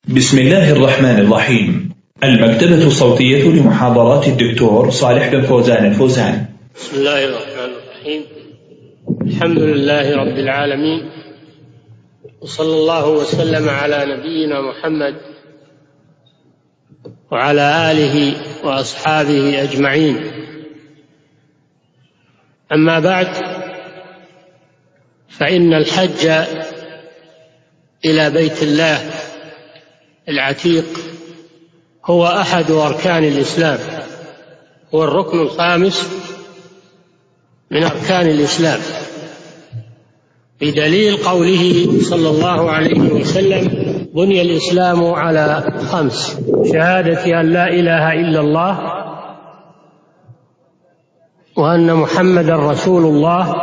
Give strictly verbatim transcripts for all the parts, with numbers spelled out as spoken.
بسم الله الرحمن الرحيم. المكتبة الصوتية لمحاضرات الدكتور صالح بن فوزان الفوزان. بسم الله الرحمن الرحيم. الحمد لله رب العالمين، وصلى الله وسلم على نبينا محمد وعلى آله وأصحابه أجمعين. أما بعد، فإن الحج إلى بيت الله العتيق هو أحد أركان الإسلام، هو الركن الخامس من أركان الإسلام، بدليل قوله صلى الله عليه وسلم: بني الإسلام على خمس: شهادة أن لا إله إلا الله وأن محمدا رسول الله،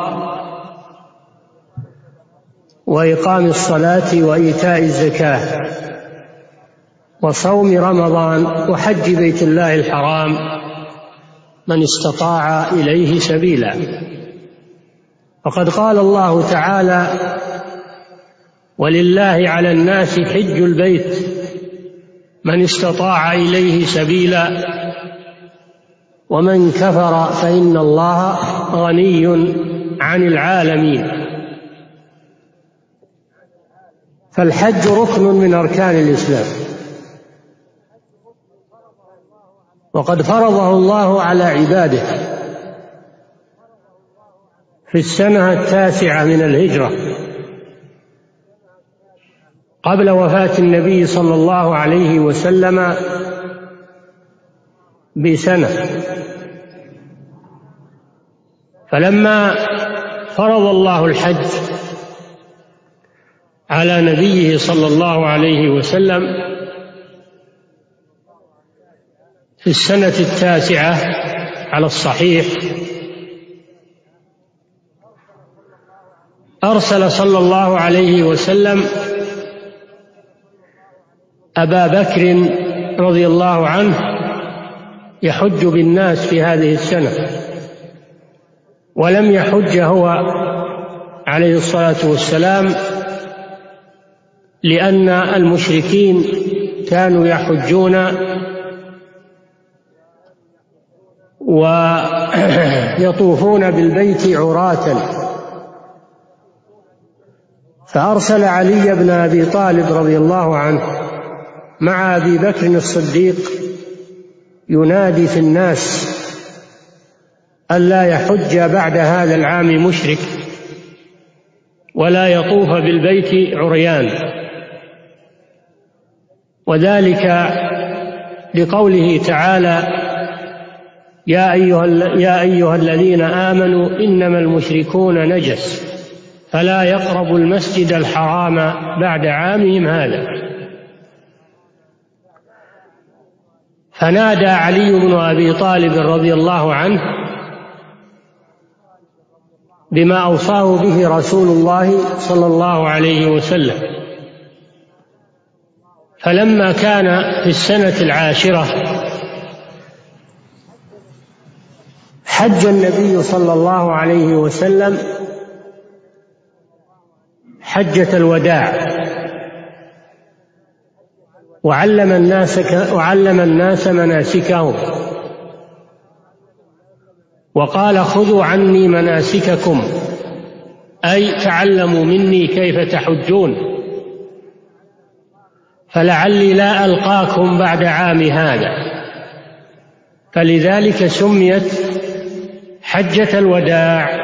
وإقام الصلاة وإيتاء الزكاة وصوم رمضان وحج بيت الله الحرام من استطاع إليه سبيلا. وقد قال الله تعالى: ولله على الناس حج البيت من استطاع إليه سبيلا ومن كفر فإن الله غني عن العالمين. فالحج ركن من أركان الإسلام، وقد فرضه الله على عباده في السنة التاسعة من الهجرة قبل وفاة النبي صلى الله عليه وسلم بسنة. فلما فرض الله الحج على نبيه صلى الله عليه وسلم في السنة التاسعة على الصحيح، أرسل صلى الله عليه وسلم أبا بكر رضي الله عنه يحج بالناس في هذه السنة، ولم يحج هو عليه الصلاة والسلام، لأن المشركين كانوا يحجون ويطوفون بالبيت عراة. فأرسل علي بن أبي طالب رضي الله عنه مع أبي بكر الصديق ينادي في الناس ألا يحج بعد هذا العام مشرك ولا يطوف بالبيت عريان، وذلك لقوله تعالى: يا أيها, يا أيها الذين آمنوا إنما المشركون نجس فلا يقربوا المسجد الحرام بعد عامهم هذا. فنادى علي بن أبي طالب رضي الله عنه بما أوصاه به رسول الله صلى الله عليه وسلم. فلما كان في السنة العاشرة حج النبي صلى الله عليه وسلم حجة الوداع، وعلم الناس وعلم الناس مناسكهم، وقال: خذوا عني مناسككم، أي تعلموا مني كيف تحجون، فلعلي لا ألقاكم بعد عام هذا. فلذلك سميت حجة الوداع.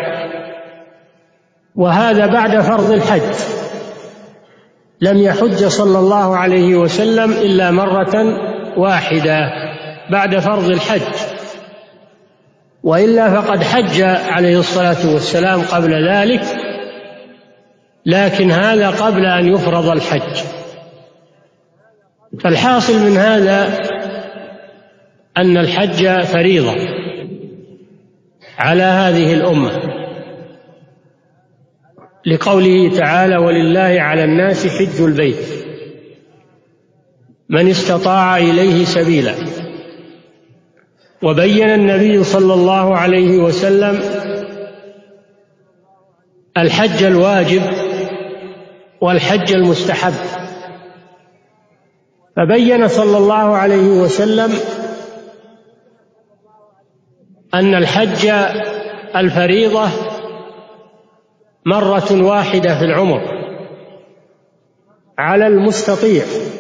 وهذا بعد فرض الحج، لم يحج صلى الله عليه وسلم إلا مرة واحدة بعد فرض الحج، وإلا فقد حج عليه الصلاة والسلام قبل ذلك، لكن هذا قبل أن يفرض الحج. فالحاصل من هذا أن الحج فريضة على هذه الأمة، لقوله تعالى: ولله على الناس حج البيت من استطاع إليه سبيلا. وبين النبي صلى الله عليه وسلم الحج الواجب والحج المستحب، فبين صلى الله عليه وسلم أن الحج الفريضة مرة واحدة في العمر على المستطيع،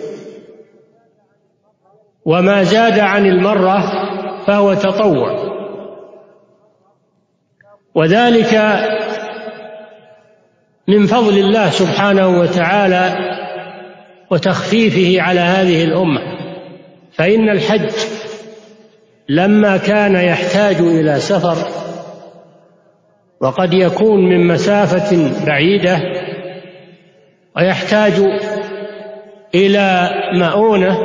وما زاد عن المرة فهو تطوع، وذلك من فضل الله سبحانه وتعالى وتخفيفه على هذه الأمة. فإن الحج لما كان يحتاج إلى سفر وقد يكون من مسافة بعيدة ويحتاج إلى مؤونة،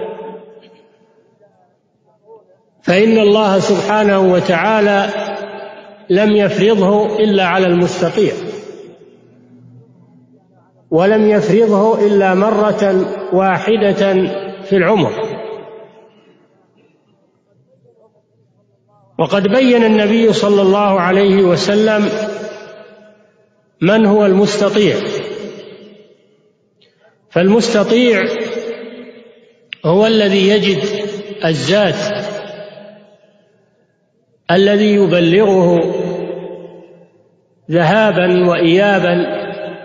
فإن الله سبحانه وتعالى لم يفرضه إلا على المستطيع، ولم يفرضه إلا مرة واحدة في العمر. وقد بين النبي صلى الله عليه وسلم من هو المستطيع. فالمستطيع هو الذي يجد الزاد الذي يبلغه ذهابا وإيابا،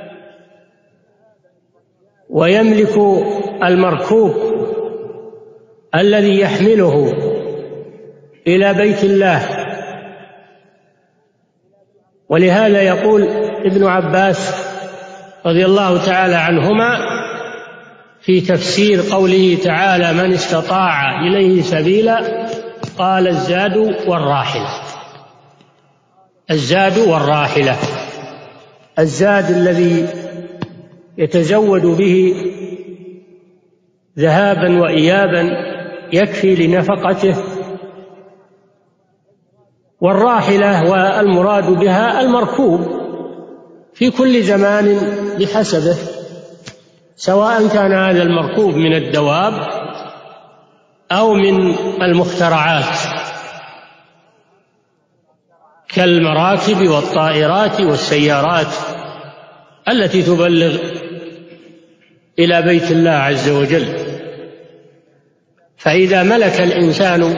ويملك المركوب الذي يحمله إلى بيت الله. ولهذا يقول ابن عباس رضي الله تعالى عنهما في تفسير قوله تعالى: من استطاع إليه سبيلا، قال: الزاد والراحلة. الزاد والراحلة، الزاد الذي يتزود به ذهابا وإيابا يكفي لنفقته، والراحلة والمراد بها المركوب في كل زمان بحسبه، سواء كان هذا المركوب من الدواب أو من المخترعات كالمراكب والطائرات والسيارات التي تبلغ إلى بيت الله عز وجل. فإذا ملك الإنسان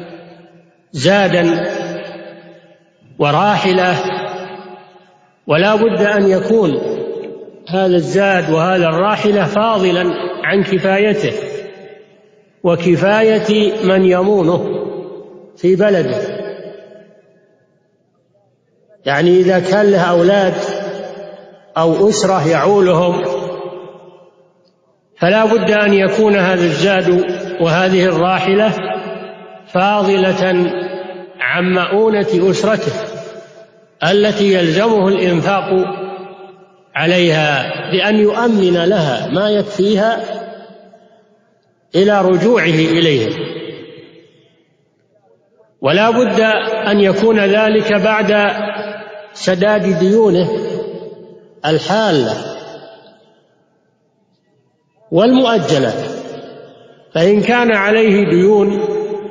زادا وراحلة، ولا بد أن يكون هذا الزاد وهذا الراحلة فاضلا عن كفايته وكفاية من يمونه في بلده. يعني إذا كان له أولاد أو أسرة يعولهم، فلا بد أن يكون هذا الزاد وهذه الراحلة فاضلة عن مؤونة أسرته التي يلزمه الإنفاق عليها، بأن يؤمن لها ما يكفيها إلى رجوعه إليهم. ولا بد أن يكون ذلك بعد سداد ديونه الحالة والمؤجلة. فإن كان عليه ديون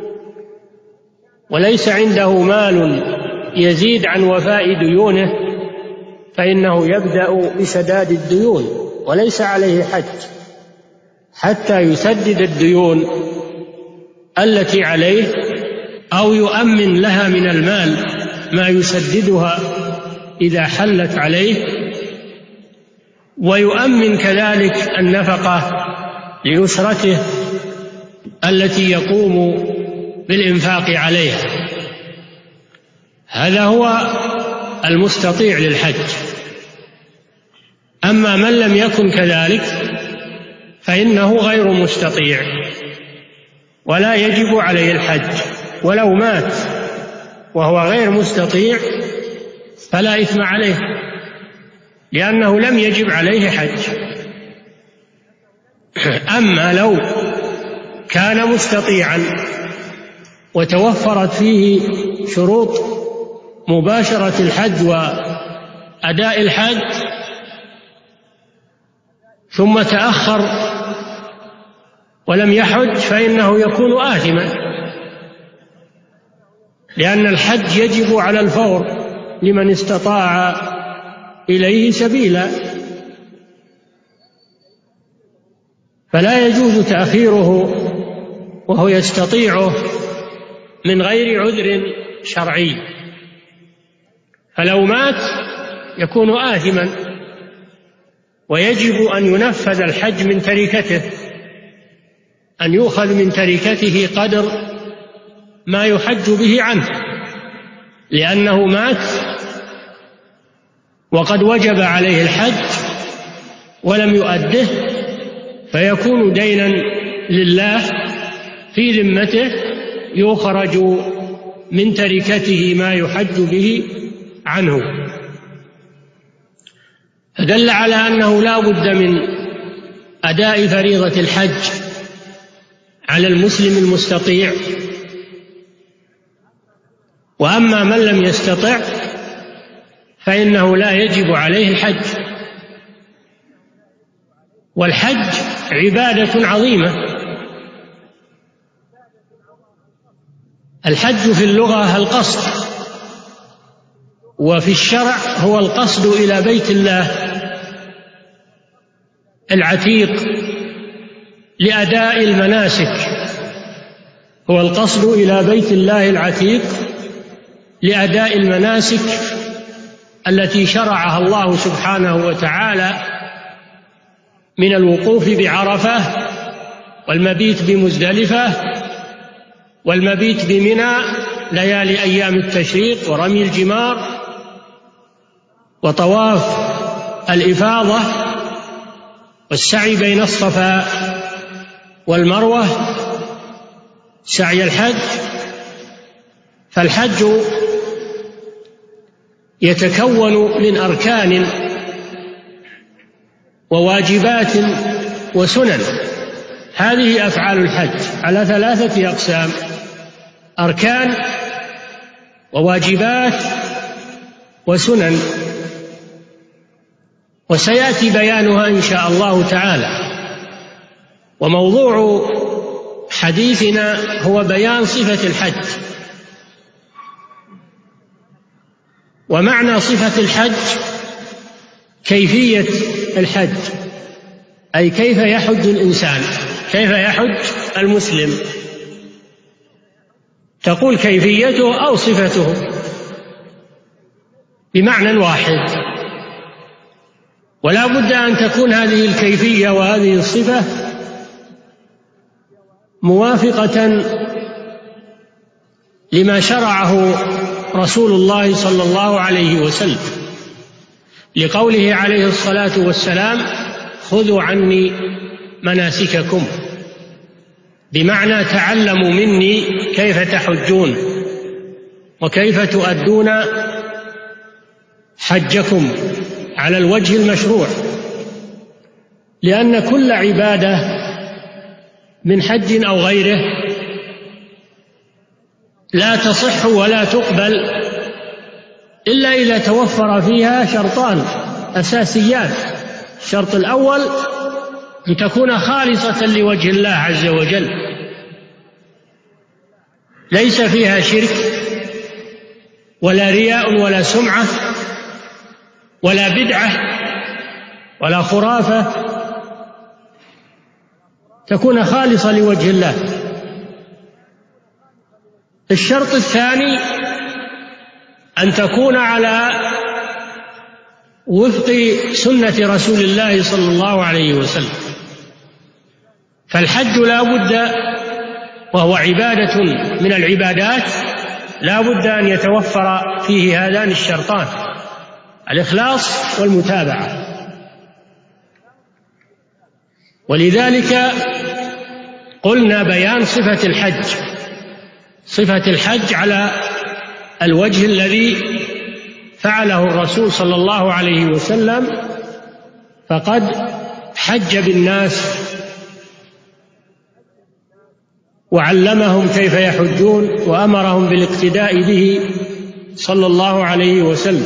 وليس عنده مال يزيد عن وفاء ديونه، فإنه يبدأ بسداد الديون وليس عليه حج حتى يسدد الديون التي عليه، أو يؤمن لها من المال ما يسددها إذا حلت عليه، ويؤمن كذلك النفقة لأسرته التي يقوم بالإنفاق عليها. هذا هو المستطيع للحج. أما من لم يكن كذلك فإنه غير مستطيع ولا يجب عليه الحج، ولو مات وهو غير مستطيع فلا إثم عليه، لأنه لم يجب عليه حج. أما لو كان مستطيعا وتوفرت فيه شروط مباشرة الحج وأداء الحج ثم تأخر ولم يحج، فإنه يكون آثما، لأن الحج يجب على الفور لمن استطاع إليه سبيلا. فلا يجوز تأخيره وهو يستطيعه من غير عذر شرعي. فلو مات يكون آثما، ويجب أن ينفذ الحج من تركته، أن يؤخذ من تركته قدر ما يحج به عنه، لأنه مات وقد وجب عليه الحج ولم يؤده، فيكون دينا لله في ذمته، يخرج من تركته ما يحج به عنه. فدل على أنه لا بد من أداء فريضة الحج على المسلم المستطيع. وأما من لم يستطع فإنه لا يجب عليه الحج. والحج عبادة عظيمة. الحج في اللغة القصد، وفي الشرع هو القصد إلى بيت الله العتيق لأداء المناسك، هو القصد إلى بيت الله العتيق لأداء المناسك التي شرعها الله سبحانه وتعالى من الوقوف بعرفة، والمبيت بمزدلفة، والمبيت بمنى ليالي أيام التشريق، ورمي الجمار، وطواف الإفاضة، والسعي بين الصفا والمروة، سعي الحج. فالحج يتكون من أركان وواجبات وسنن. هذه أفعال الحج على ثلاثة أقسام: أركان وواجبات وسنن، وسيأتي بيانها إن شاء الله تعالى. وموضوع حديثنا هو بيان صفة الحج. ومعنى صفة الحج كيفية الحج، أي كيف يحج الإنسان، كيف يحج المسلم. تقول كيفيته أو صفته بمعنى واحد، ولا بد أن تكون هذه الكيفية وهذه الصفة موافقة لما شرعه رسول الله صلى الله عليه وسلم، لقوله عليه الصلاة والسلام: خذوا عني مناسككم، بمعنى تعلموا مني كيف تحجون وكيف تؤدون حجكم على الوجه المشروع. لأن كل عبادة من حج أو غيره لا تصح ولا تقبل إلا إذا توفر فيها شرطان أساسيان. الشرط الأول أن تكون خالصة لوجه الله عز وجل، ليس فيها شرك ولا رياء ولا سمعة ولا بدعة ولا خرافة، تكون خالصة لوجه الله. الشرط الثاني أن تكون على وفق سنة رسول الله صلى الله عليه وسلم. فالحج لا بد، وهو عبادة من العبادات، لا بد أن يتوفر فيه هذان الشرطان: الإخلاص والمتابعة. ولذلك قلنا بيان صفة الحج، صفة الحج على الوجه الذي فعله الرسول صلى الله عليه وسلم، فقد حج بالناس وعلمهم كيف يحجون وأمرهم بالاقتداء به صلى الله عليه وسلم.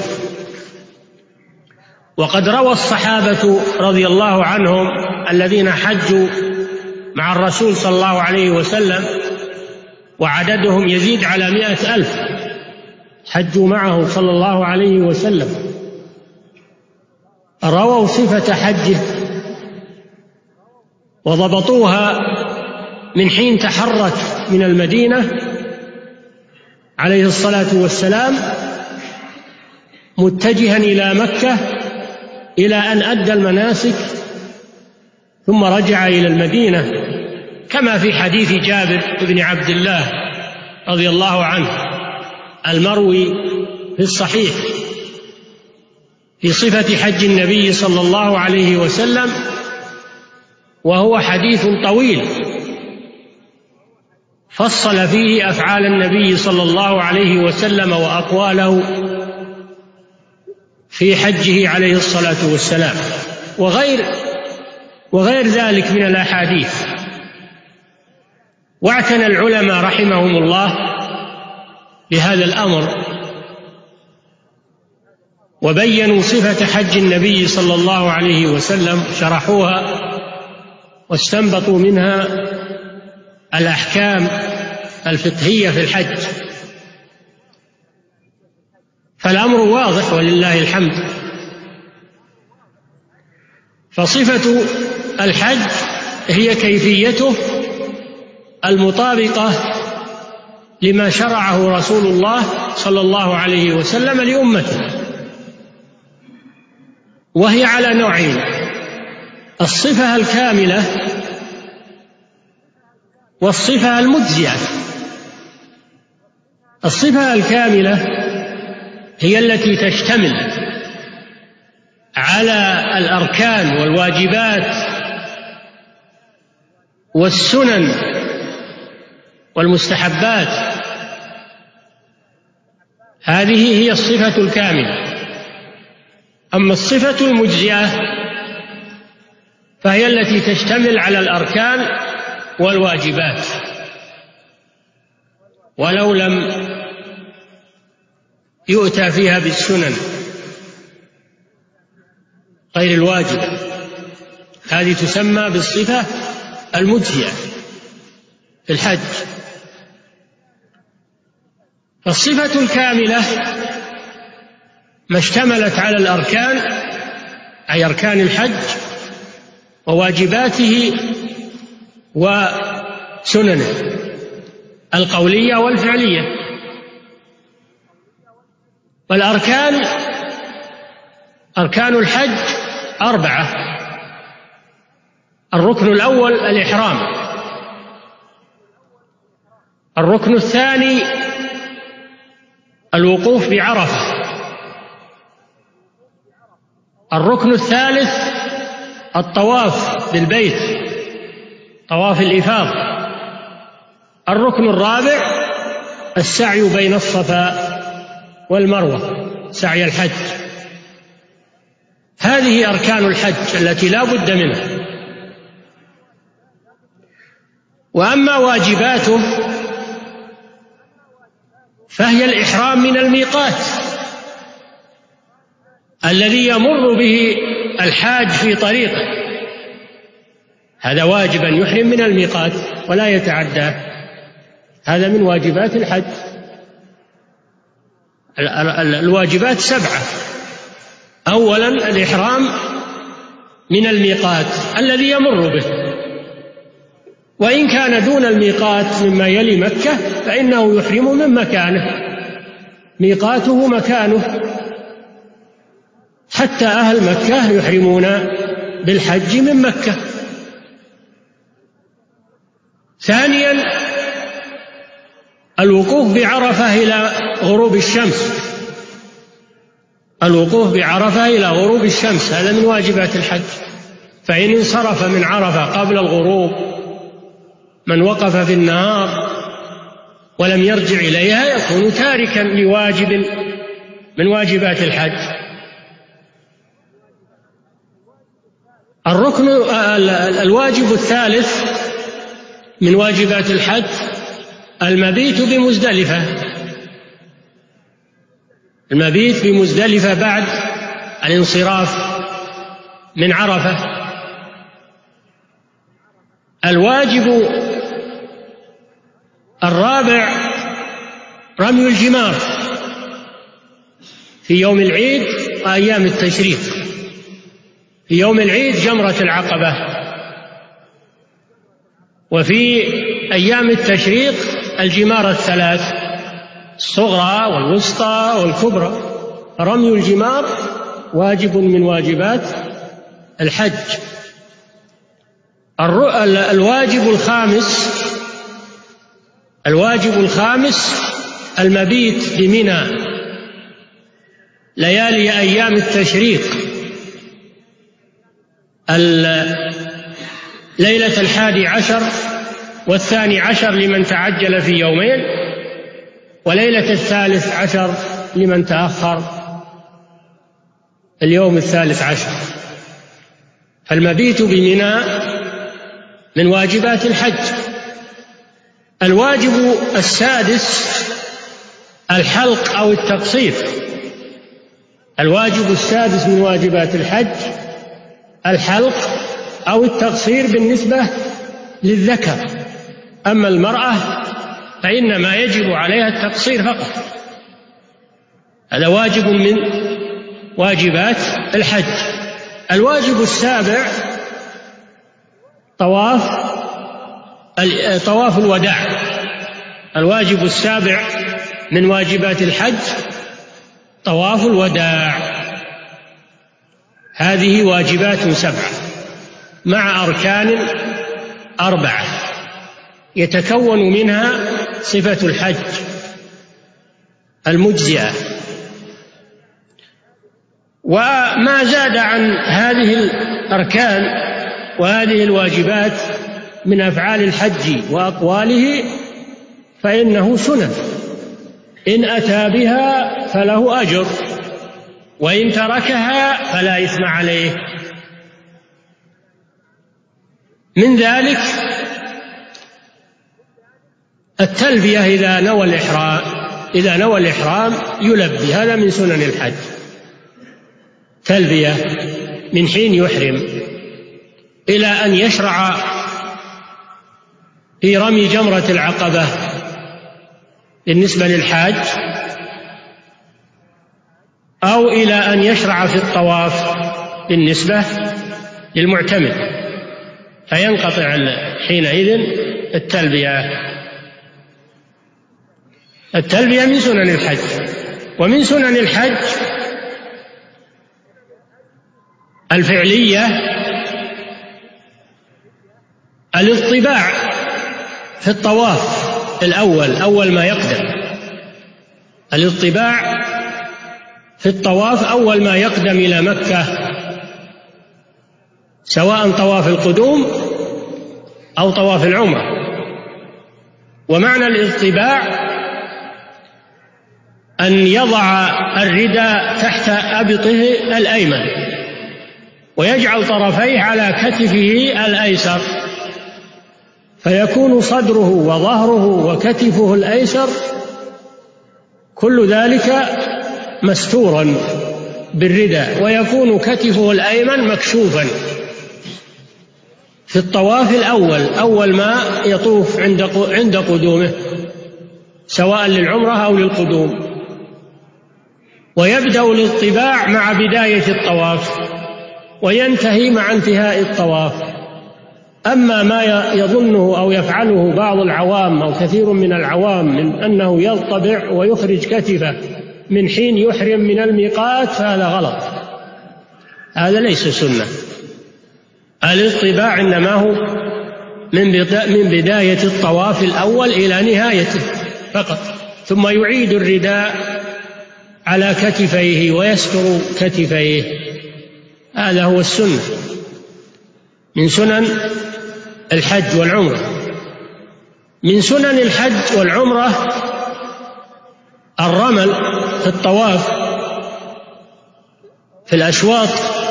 وقد روى الصحابة رضي الله عنهم الذين حجوا مع الرسول صلى الله عليه وسلم، وعددهم يزيد على مائة ألف، حجوا معه صلى الله عليه وسلم، رووا صفة حجه وضبطوها من حين تحرك من المدينة عليه الصلاة والسلام متجها إلى مكة إلى أن أدى المناسك ثم رجع إلى المدينة، كما في حديث جابر بن عبد الله رضي الله عنه المروي في الصحيح في صفة حج النبي صلى الله عليه وسلم، وهو حديث طويل فصل فيه أفعال النبي صلى الله عليه وسلم وأقواله في حجه عليه الصلاة والسلام، وغير وغير ذلك من الأحاديث. واعتنى العلماء رحمهم الله بهذا الأمر وبينوا صفة حج النبي صلى الله عليه وسلم، شرحوها واستنبطوا منها الأحكام الفقهية في الحج، فالأمر واضح ولله الحمد. فصفة الحج هي كيفيته المطابقة لما شرعه رسول الله صلى الله عليه وسلم لأمته، وهي على نوعين: الصفة الكاملة والصفة المجزئة. الصفة الكاملة هي التي تشتمل على الأركان والواجبات والسنن والمستحبات، هذه هي الصفة الكاملة. أما الصفة المجزئة فهي التي تشتمل على الأركان والواجبات ولو لم يؤتى فيها بالسنن غير الواجبة، هذه تسمى بالصفة المجزئة في الحج. فالصفة الكاملة ما اشتملت على الأركان، أي أركان الحج وواجباته وسننه القولية والفعلية. والأركان أركان الحج أربعة: الركن الأول الإحرام، الركن الثاني الوقوف بعرفة، الركن الثالث الطواف بالبيت طواف الإفاضة، الركن الرابع السعي بين الصفا والمروة سعي الحج. هذه أركان الحج التي لا بد منها. وأما واجباته فهي الإحرام من الميقات الذي يمر به الحاج في طريقه، هذا واجب أن يحرم من الميقات ولا يتعداه، هذا من واجبات الحج. الواجبات سبعة: أولا الإحرام من الميقات الذي يمر به، وإن كان دون الميقات مما يلي مكة فإنه يحرم من مكانه، ميقاته مكانه، حتى أهل مكة يحرمون بالحج من مكة. ثانيا الوقوف بعرفة إلى غروب الشمس، الوقوف بعرفة إلى غروب الشمس هذا من واجبات الحج. فإن انصرف من عرفة قبل الغروب من وقف في النهار ولم يرجع إليها يكون تاركا لواجب من واجبات الحج. الركن الواجب الثالث من واجبات الحج المبيت بمزدلفة، المبيت بمزدلفة بعد الانصراف من عرفة. الواجب الرابع رمي الجمار في يوم العيد وأيام التشريق. في يوم العيد جمرة العقبة وفي أيام التشريق الجمار الثلاث الصغرى والوسطى والكبرى. رمي الجمار واجب من واجبات الحج. الواجب الخامس الواجب الخامس المبيت بمنى ليالي أيام التشريق، ليلة الحادي عشر والثاني عشر لمن تعجل في يومين، وليلة الثالث عشر لمن تأخر اليوم الثالث عشر. فالمبيت بمنى من واجبات الحج. الواجب السادس الحلق أو التقصير. الواجب السادس من واجبات الحج الحلق أو التقصير بالنسبة للذكر. أما المرأة فإنما يجب عليها التقصير فقط. هذا واجب من واجبات الحج. الواجب السابع طواف طواف الوداع. الواجب السابع من واجبات الحج طواف الوداع. هذه واجبات سبعة مع أركان أربعة يتكون منها صفة الحج المجزئة. وما زاد عن هذه الأركان وهذه الواجبات من أفعال الحج وأقواله فإنه سنن، إن أتى بها فله أجر، وإن تركها فلا إثم عليه. من ذلك التلبية إذا نوى الإحرام إذا نوى الإحرام يلبي، هذا من سنن الحج. تلبية من حين يحرم إلى أن يشرع في رمي جمرة العقبة بالنسبة للحاج، أو إلى أن يشرع في الطواف بالنسبة للمعتمر، فينقطع حينئذ التلبية. التلبية من سنن الحج. ومن سنن الحج الفعلية الاطباع في الطواف الأول أول ما يقدم. الاطباع في الطواف أول ما يقدم إلى مكة، سواء طواف القدوم أو طواف العمرة. ومعنى الاطباع أن يضع الرداء تحت أبطه الأيمن ويجعل طرفيه على كتفه الأيسر، فيكون صدره وظهره وكتفه الأيسر كل ذلك مستورا بالرداء، ويكون كتفه الأيمن مكشوفا في الطواف الأول أول ما يطوف عند قدومه، سواء للعمرة أو للقدوم. ويبدأ الاطباع مع بداية الطواف وينتهي مع انتهاء الطواف. أما ما يظنه أو يفعله بعض العوام أو كثير من العوام من أنه يطبع ويخرج كتفه من حين يحرم من الميقات فهذا غلط، هذا ليس سنة. الاطباع إنما هو من بداية الطواف الأول إلى نهايته فقط، ثم يعيد الرداء على كتفيه ويستر كتفيه. هذا هو السنة من سنن الحج والعمرة. من سنن الحج والعمرة الرمل في الطواف في الأشواط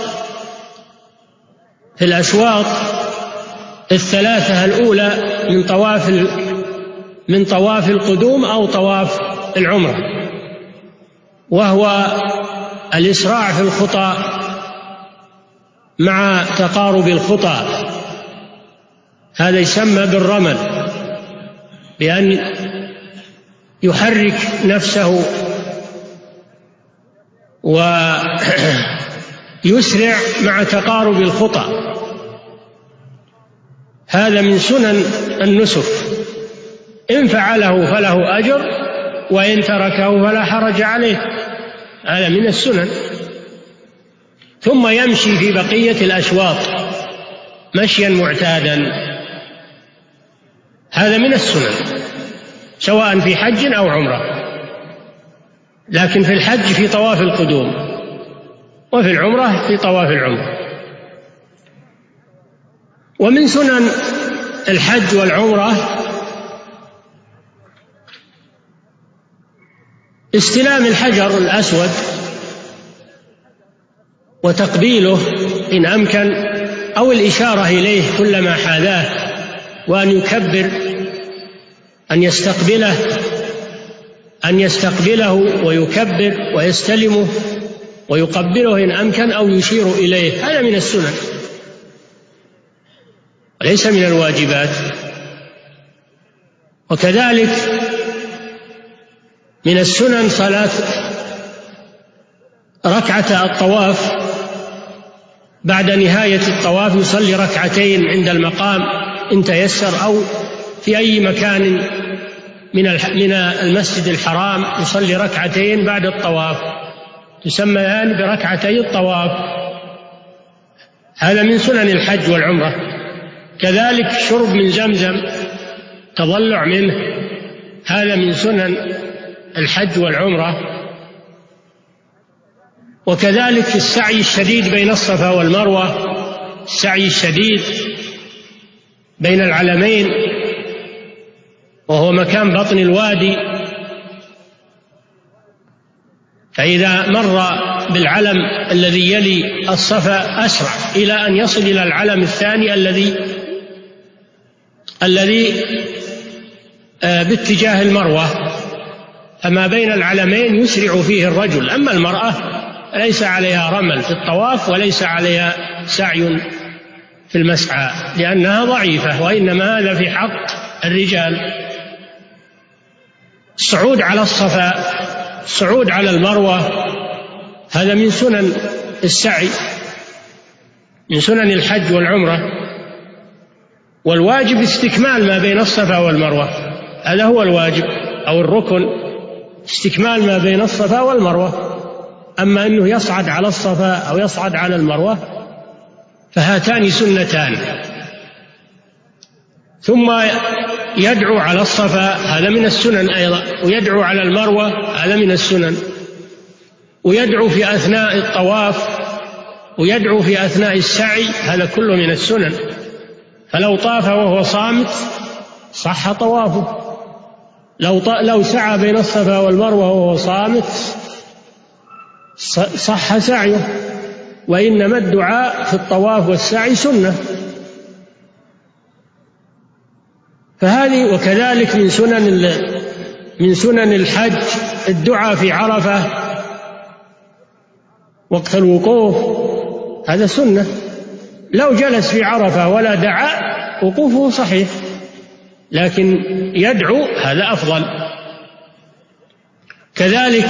في الأشواط الثلاثة الأولى من طواف من طواف القدوم أو طواف العمرة، وهو الإسراع في الخطى مع تقارب الخطى. هذا يسمى بالرمل، بأن يحرك نفسه ويسرع مع تقارب الخطى. هذا من سنن النسك، إن فعله فله أجر وإن تركه فلا حرج عليه، هذا من السنن. ثم يمشي في بقية الأشواط مشيا معتادا، هذا من السنن سواء في حج أو عمرة، لكن في الحج في طواف القدوم، وفي العمرة في طواف العمرة. ومن سنن الحج والعمرة استلام الحجر الأسود وتقبيله إن أمكن، أو الإشارة إليه كلما حاذاه، وأن يكبر، أن يستقبله أن يستقبله ويكبر ويستلمه ويقبله إن أمكن، أو يشير إليه، هذا من السنن وليس من الواجبات. وكذلك من السنن صلاة ركعة الطواف، بعد نهاية الطواف يصلي ركعتين عند المقام إن تيسر، أو في أي مكان من من المسجد الحرام يصلي ركعتين بعد الطواف، تسميان بركعتي الطواف، هذا من سنن الحج والعمرة. كذلك شرب من زمزم، تضلع منه، هذا من سنن الحج والعمرة. وكذلك السعي الشديد بين الصفا والمروة، السعي الشديد بين العلمين، وهو مكان بطن الوادي، فإذا مر بالعلم الذي يلي الصفا أسرع إلى أن يصل إلى العلم الثاني الذي الذي باتجاه المروة، فما بين العلمين يسرع فيه الرجل. أما المرأة ليس عليها رمل في الطواف وليس عليها سعي في المسعى لأنها ضعيفة، وإنما هذا في حق الرجال. الصعود على الصفا، الصعود على المروة، هذا من سنن السعي، من سنن الحج والعمرة. والواجب استكمال ما بين الصفا والمروة، هذا هو الواجب أو الركن، استكمال ما بين الصفا والمروة. أما أنه يصعد على الصفا أو يصعد على المروة فهاتان سنتان. ثم يدعو على الصفا، هذا من السنن أيضا، ويدعو على المروة، هذا من السنن، ويدعو في أثناء الطواف، ويدعو في أثناء السعي، هذا كله من السنن. فلو طاف وهو صامت صح طوافه، لو لو سعى بين الصفا والمروة وهو صامت صح سعيه. وإنما الدعاء في الطواف والسعي سنة. فهذه وكذلك من سنن من سنن الحج الدعاء في عرفة وقت الوقوف، هذا سنة. لو جلس في عرفة ولا دعا وقوفه صحيح، لكن يدعو هذا أفضل. كذلك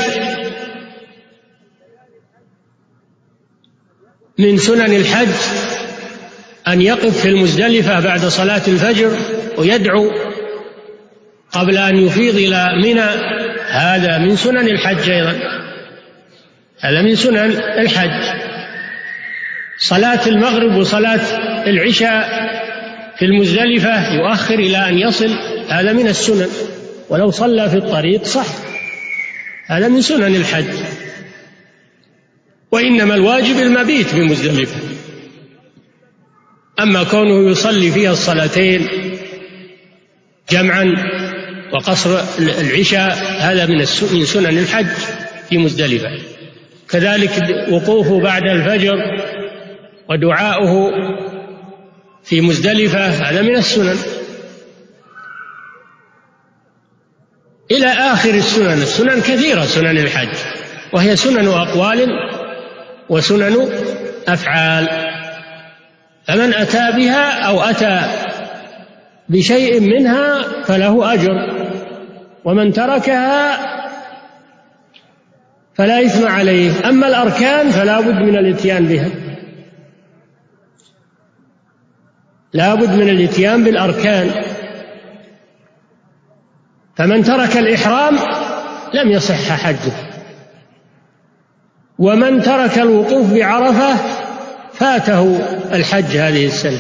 من سنن الحج أن يقف في المزدلفة بعد صلاة الفجر ويدعو قبل أن يفيض إلى منى، هذا من سنن الحج أيضا، هذا من سنن الحج. صلاة المغرب وصلاة العشاء في المزدلفة يؤخر إلى أن يصل، هذا من السنن، ولو صلى في الطريق صح، هذا من سنن الحج. وإنما الواجب المبيت بمزدلفة، أما كونه يصلي فيها الصلاتين جمعا وقصر العشاء هذا من سنن الحج في مزدلفة. كذلك وقوفه بعد الفجر ودعاؤه في مزدلفة هذا من السنن، إلى آخر السنن. السنن كثيرة سنن الحج، وهي سنن أقوال وسنن أفعال، فمن أتى بها أو أتى بشيء منها فله أجر، ومن تركها فلا إثم عليه. أما الأركان فلا بد من الإتيان بها. لا بد من الاتيان بالأركان. فمن ترك الإحرام لم يصح حجه، ومن ترك الوقوف بعرفة فاته الحج هذه السنة،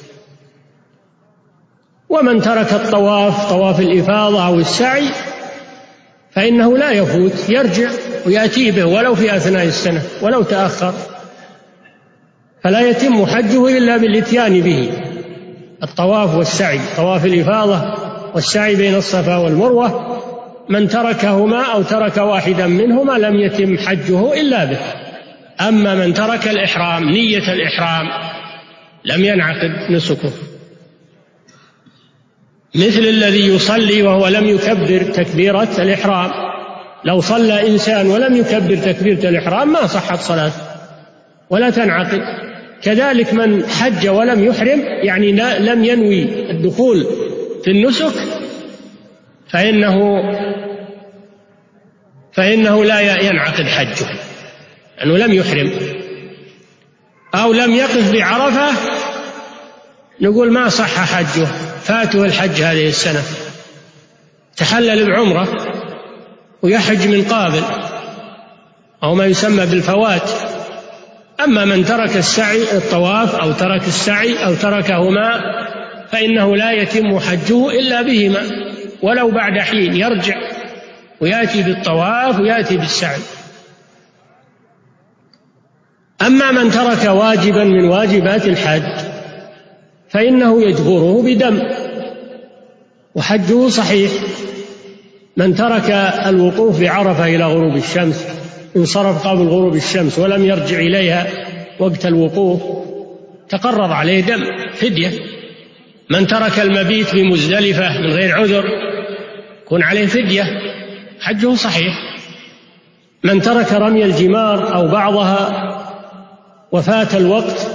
ومن ترك الطواف طواف الإفاضة أو السعي فإنه لا يفوت، يرجع ويأتي به ولو في أثناء السنة ولو تأخر، فلا يتم حجه إلا بالإتيان به. الطواف والسعي، طواف الإفاضة والسعي بين الصفا والمروة، من تركهما أو ترك واحدا منهما لم يتم حجه إلا به. أما من ترك الإحرام نية الإحرام لم ينعقد نسكه، مثل الذي يصلي وهو لم يكبر تكبيرة الإحرام. لو صلى إنسان ولم يكبر تكبيرة الإحرام ما صحت صلاته ولا تنعقد. كذلك من حج ولم يحرم، يعني لم ينوي الدخول في النسك، فإنه فإنه لا ينعقد حجه لأنه لم يحرم. أو لم يقف بعرفة نقول ما صح حجه، فاته الحج هذه السنة، تحلل بعمرة ويحج من قابل أو ما يسمى بالفوات. أما من ترك السعي الطواف أو ترك السعي أو تركهما فإنه لا يتم حجه إلا بهما، ولو بعد حين يرجع ويأتي بالطواف ويأتي بالسعي. أما من ترك واجبا من واجبات الحج فإنه يجبره بدم وحجه صحيح. من ترك الوقوف بعرفة إلى غروب الشمس، انصرف قبل غروب الشمس ولم يرجع إليها وقت الوقوف، تقرر عليه دم فدية. من ترك المبيت بمزدلفة من غير عذر يكون عليه فدية، حجه صحيح. من ترك رمي الجمار أو بعضها وفات الوقت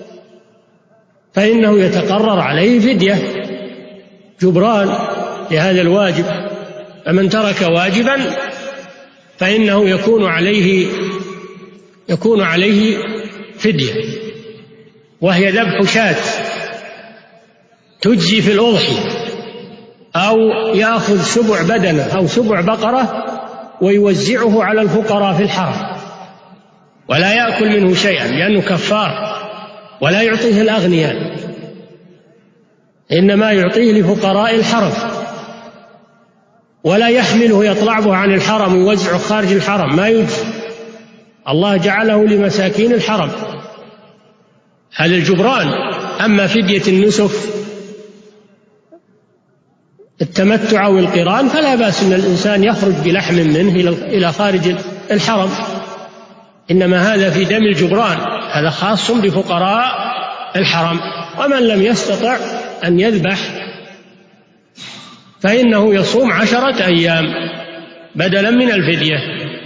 فإنه يتقرر عليه فدية جبران لهذا الواجب. فمن ترك واجبا فإنه يكون عليه يكون عليه فدية، وهي ذبح شاة تجزي في الأضحية، أو يأخذ سبع بدنة أو سبع بقرة ويوزعه على الفقراء في الحرم ولا يأكل منه شيئا لأنه كفار، ولا يعطيه الأغنياء، إنما يعطيه لفقراء الحرم، ولا يحمله يطلع به عن الحرم ويوزعه خارج الحرم، ما يجزي. الله جعله لمساكين الحرم، هذا الجبران. أما فدية النسك التمتع والقران فلا بأس أن الإنسان يخرج بلحم منه إلى خارج الحرم، إنما هذا في دم الجبران، هذا خاص بفقراء الحرم. ومن لم يستطع أن يذبح فإنه يصوم عشرة أيام بدلا من الفدية،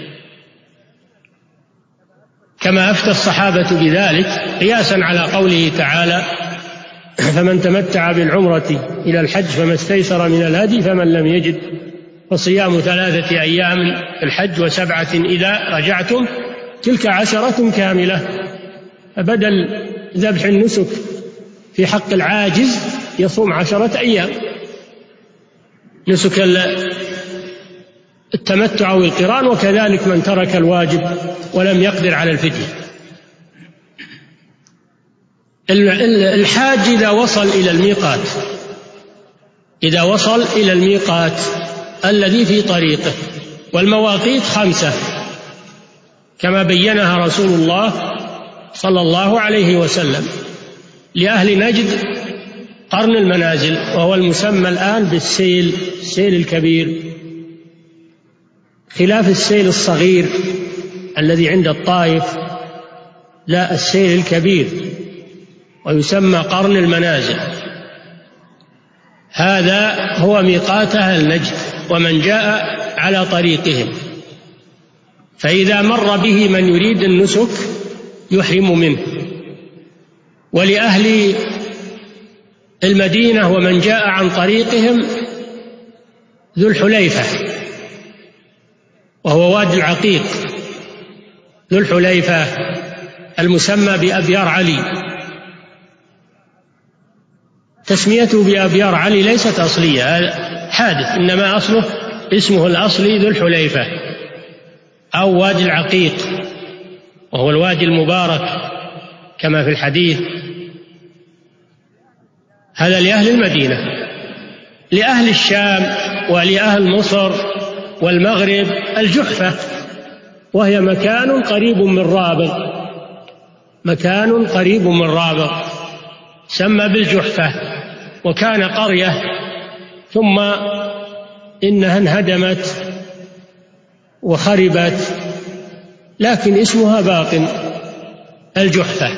كما أفتى الصحابة بذلك قياسا على قوله تعالى: فمن تمتع بالعمرة إلى الحج فما استيسر من الهدي فمن لم يجد فصيام ثلاثة أيام في الحج وسبعة إذا رجعتم تلك عشرة كاملة. فبدل ذبح النسك في حق العاجز يصوم عشرة أيام نسك التمتع والقران. وكذلك من ترك الواجب ولم يقدر على الفدية. الحاج إذا وصل إلى الميقات إذا وصل إلى الميقات الذي في طريقه، والمواقيت خمسة كما بينها رسول الله صلى الله عليه وسلم. لأهل نجد قرن المنازل، وهو المسمى الآن بالسيل، السيل الكبير، خلاف السيل الصغير الذي عند الطائف، لا، السيل الكبير ويسمى قرن المنازل. هذا هو ميقات أهل نجد ومن جاء على طريقهم، فإذا مر به من يريد النسك يحرم منه. ولأهل المدينة ومن جاء عن طريقهم ذو الحليفة، وهو وادي العقيق، ذو الحليفة المسمى بأبيار علي. تسميته بأبيار علي ليست أصلية، هذا حادث، إنما أصله اسمه الأصلي ذو الحليفة أو وادي العقيق، وهو الوادي المبارك كما في الحديث. هذا لأهل المدينة. لأهل الشام ولأهل مصر والمغرب الجحفة، وهي مكان قريب من رابغ، مكان قريب من رابغ سمى بالجحفة، وكان قرية ثم إنها انهدمت وخربت، لكن اسمها باق، الجحفة.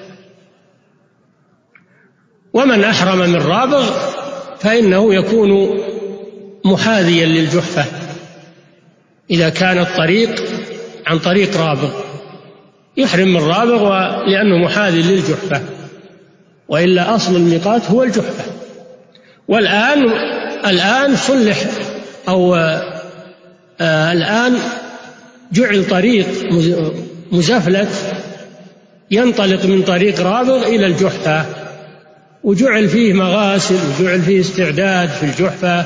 ومن أحرم من رابغ فإنه يكون محاذيا للجحفة إذا كان الطريق عن طريق رابغ، يحرم من رابغ لأنه محاذي للجحفة، وإلا أصل الميقات هو الجحفة. والآن الآن صلح أو آه الآن جعل طريق مزفلت ينطلق من طريق رابغ إلى الجحفة، وجعل فيه مغاسل وجعل فيه استعداد في الجحفة،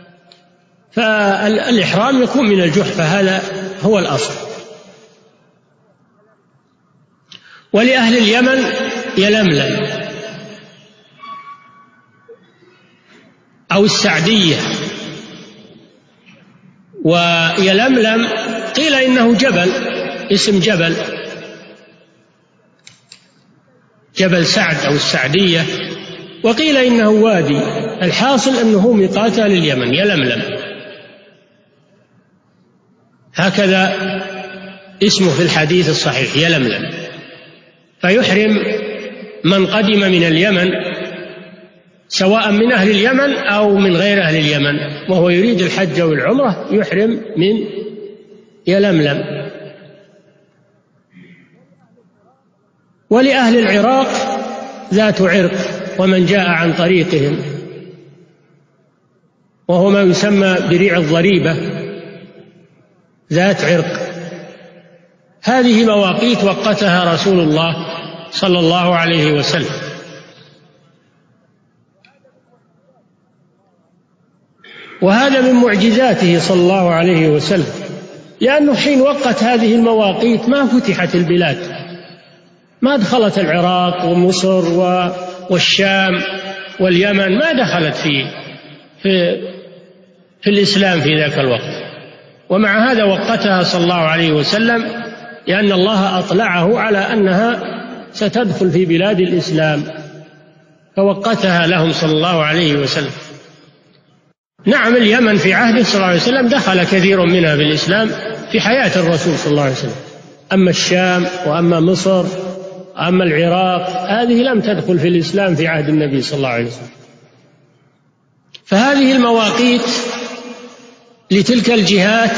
فالإحرام يكون من الجحفة، هذا هو الأصل. ولأهل اليمن يلملم أو السعدية. ويلملم قيل إنه جبل، اسم جبل، جبل سعد أو السعدية، وقيل إنه وادي، الحاصل أنه ميقات لليمن يلملم، هكذا اسمه في الحديث الصحيح يلملم. فيحرم من قدم من اليمن سواء من أهل اليمن أو من غير أهل اليمن وهو يريد الحج أو العمرة يحرم من يلملم. ولأهل العراق ذات عرق ومن جاء عن طريقهم، وهو ما يسمى بريع الضريبة، ذات عرق. هذه مواقيت وقتها رسول الله صلى الله عليه وسلم، وهذا من معجزاته صلى الله عليه وسلم، لأنه حين وقت هذه المواقيت ما فتحت البلاد، ما دخلت العراق ومصر والشام واليمن، ما دخلت في في, في الإسلام في ذاك الوقت. ومع هذا وقتها صلى الله عليه وسلم لأن الله أطلعه على أنها ستدخل في بلاد الإسلام، فوقتها لهم صلى الله عليه وسلم. نعم اليمن في عهده صلى الله عليه وسلم دخل كثير منها في الإسلام في حياة الرسول صلى الله عليه وسلم، أما الشام وأما مصر أما العراق هذه لم تدخل في الإسلام في عهد النبي صلى الله عليه وسلم. فهذه المواقيت لتلك الجهات،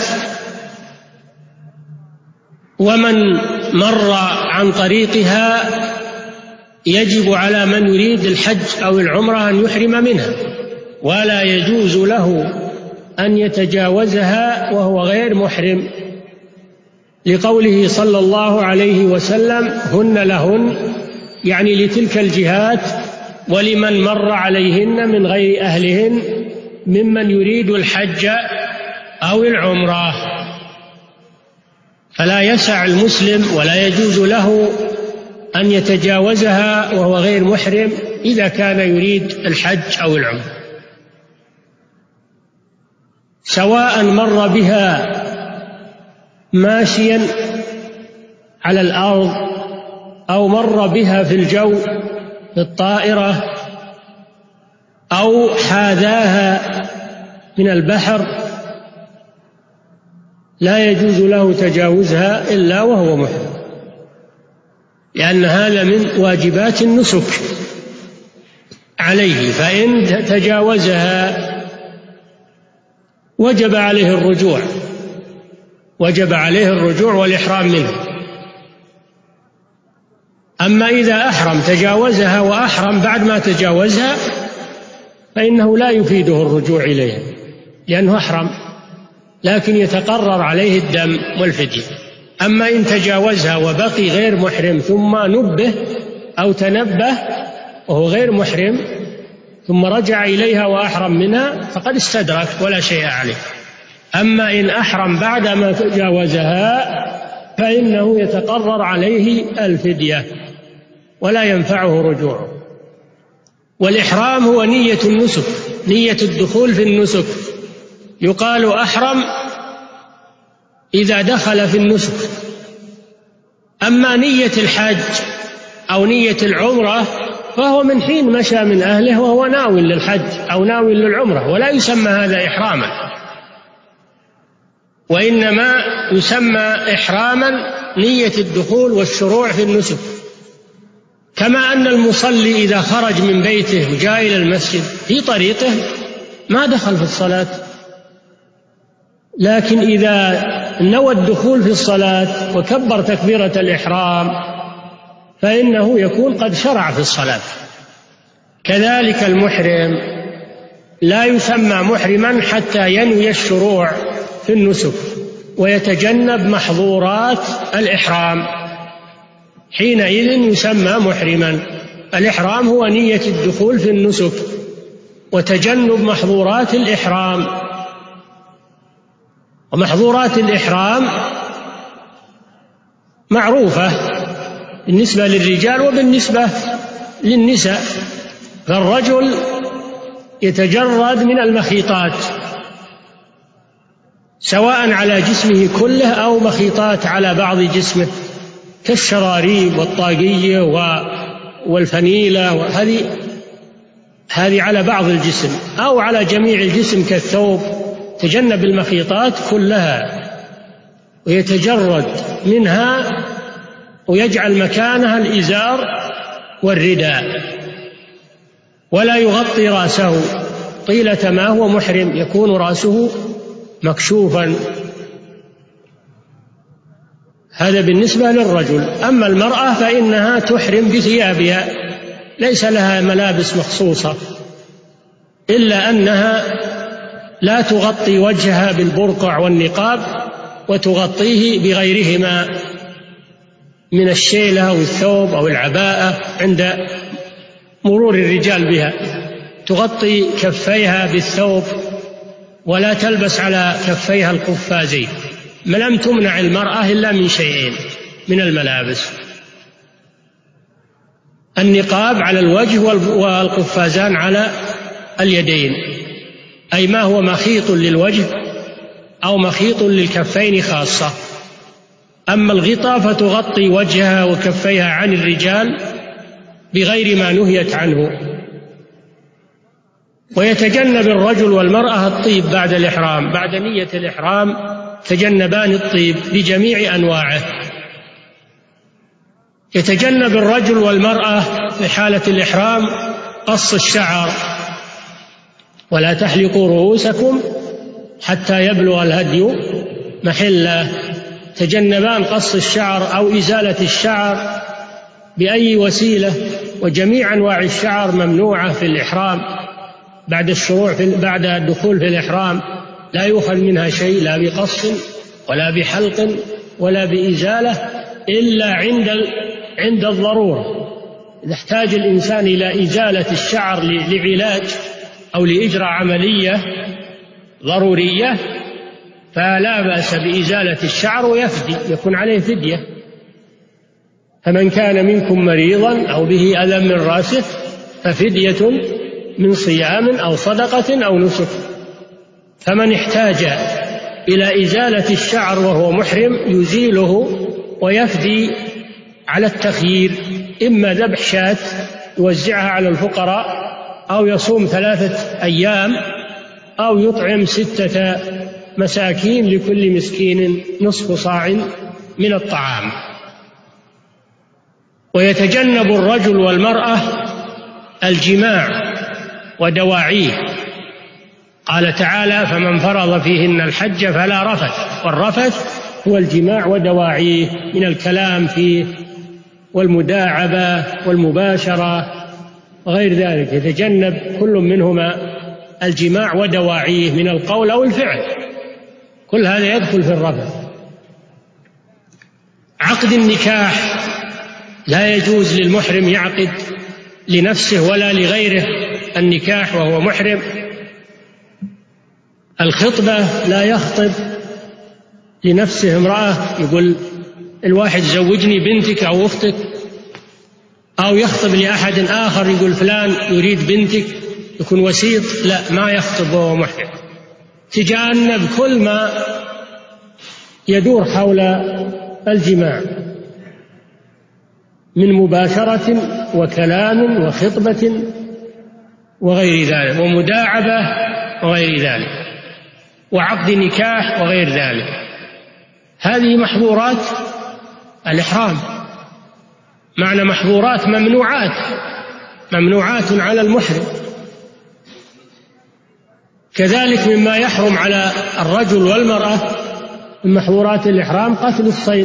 ومن مر عن طريقها يجب على من يريد الحج أو العمرة أن يحرم منها، ولا يجوز له أن يتجاوزها وهو غير محرم، لقوله صلى الله عليه وسلم هن لهن، يعني لتلك الجهات ولمن مر عليهن من غير أهلهن ممن يريد الحج أو العمرة. فلا يسع المسلم ولا يجوز له أن يتجاوزها وهو غير محرم إذا كان يريد الحج أو العمرة، سواء مر بها ماشيا على الأرض أو مر بها في الجو في الطائرة أو حاذاها من البحر، لا يجوز له تجاوزها إلا وهو محرم، لأن هذا من واجبات النسك عليه، فإن تجاوزها وجب عليه الرجوع وجب عليه الرجوع والإحرام منه. أما إذا أحرم تجاوزها وأحرم بعد ما تجاوزها فإنه لا يفيده الرجوع إليها لأنه أحرم، لكن يتقرر عليه الدم والفدية. أما إن تجاوزها وبقي غير محرم ثم نبه أو تنبه وهو غير محرم ثم رجع إليها وأحرم منها فقد استدرك ولا شيء عليه. أما إن أحرم بعدما تجاوزها فإنه يتقرر عليه الفدية ولا ينفعه رجوعه. والإحرام هو نية النسك، نية الدخول في النسك. يقال أحرم إذا دخل في النسك. أما نية الحج أو نية العمرة فهو من حين مشى من أهله وهو ناوي للحج أو ناوي للعمرة، ولا يسمى هذا إحراما، وإنما يسمى إحراما نية الدخول والشروع في النسك. كما أن المصلي إذا خرج من بيته وجاء إلى المسجد في طريقه ما دخل في الصلاة، لكن إذا نوى الدخول في الصلاة وكبر تكبيرة الإحرام فإنه يكون قد شرع في الصلاة. كذلك المحرم لا يسمى محرما حتى ينوي الشروع في النسك ويتجنب محظورات الإحرام، حينئذ يسمى محرما. الإحرام هو نية الدخول في النسك وتجنب محظورات الإحرام. ومحظورات الإحرام معروفة بالنسبة للرجال وبالنسبة للنساء. فالرجل يتجرد من المخيطات سواء على جسمه كله أو مخيطات على بعض جسمه كالشراريب والطاقية والفنيلة، وهذه هذه على بعض الجسم أو على جميع الجسم كالثوب. تجنب المخيطات كلها ويتجرد منها ويجعل مكانها الإزار والرداء، ولا يغطي رأسه طيلة ما هو محرم، يكون رأسه مكشوفا. هذا بالنسبة للرجل. أما المرأة فإنها تحرم بثيابها، ليس لها ملابس مخصوصة، إلا أنها لا تغطي وجهها بالبرقع والنقاب وتغطيه بغيرهما من الشيلة أو الثوب أو العباءة عند مرور الرجال بها. تغطي كفيها بالثوب ولا تلبس على كفيها القفازين. ما لم تمنع المرأة إلا من شيئين من الملابس: النقاب على الوجه والقفازان على اليدين، أي ما هو مخيط للوجه أو مخيط للكفين خاصة. أما الغطاء فتغطي وجهها وكفيها عن الرجال بغير ما نهيت عنه. ويتجنب الرجل والمرأة الطيب بعد الإحرام، بعد نية الإحرام تجنبان الطيب بجميع أنواعه. يتجنب الرجل والمرأة في حالة الإحرام قص الشعر، ولا تحلقوا رؤوسكم حتى يبلغ الهدي محله. تجنبان قص الشعر أو إزالة الشعر بأي وسيلة، وجميع أنواع الشعر ممنوعة في الإحرام بعد الشروع في بعد الدخول في الإحرام، لا يؤخذ منها شيء، لا بقص ولا بحلق ولا بإزالة، إلا عند عند الضرورة. إذا احتاج الإنسان إلى إزالة الشعر لعلاج أو لإجراء عملية ضرورية فلا بأس بإزالة الشعر ويفدي، يكون عليه فدية. فمن كان منكم مريضا أو به أذى من رأسه ففدية من صيام أو صدقة أو نسك. فمن احتاج إلى إزالة الشعر وهو محرم يزيله ويفدي على التخيير، إما ذبح شاة يوزعها على الفقراء، أو يصوم ثلاثة أيام، أو يطعم ستة مساكين لكل مسكين نصف صاع من الطعام. ويتجنب الرجل والمرأة الجماع ودواعيه. قال تعالى: فمن فرض فيهن الحج فلا رفث. والرفث هو الجماع ودواعيه من الكلام فيه والمداعبة والمباشرة وغير ذلك. يتجنب كل منهما الجماع ودواعيه من القول أو الفعل، كل هذا يدخل في الرفث. عقد النكاح لا يجوز للمحرم يعقد لنفسه ولا لغيره النكاح وهو محرم. الخطبة لا يخطب لنفسه امرأة يقول الواحد زوجني بنتك أو أختك، أو يخطب لأحد آخر يقول فلان يريد بنتك، يكون وسيط. لا، ما يخطب وهو محرم. تجنب كل ما يدور حول الجماع من مباشرة وكلام وخطبة وغير ذلك، ومداعبة وغير ذلك، وعقد نكاح وغير ذلك. هذه محظورات الإحرام. معنى محظورات ممنوعات، ممنوعات على المحرم. كذلك مما يحرم على الرجل والمرأة من محظورات الإحرام قتل الصيد.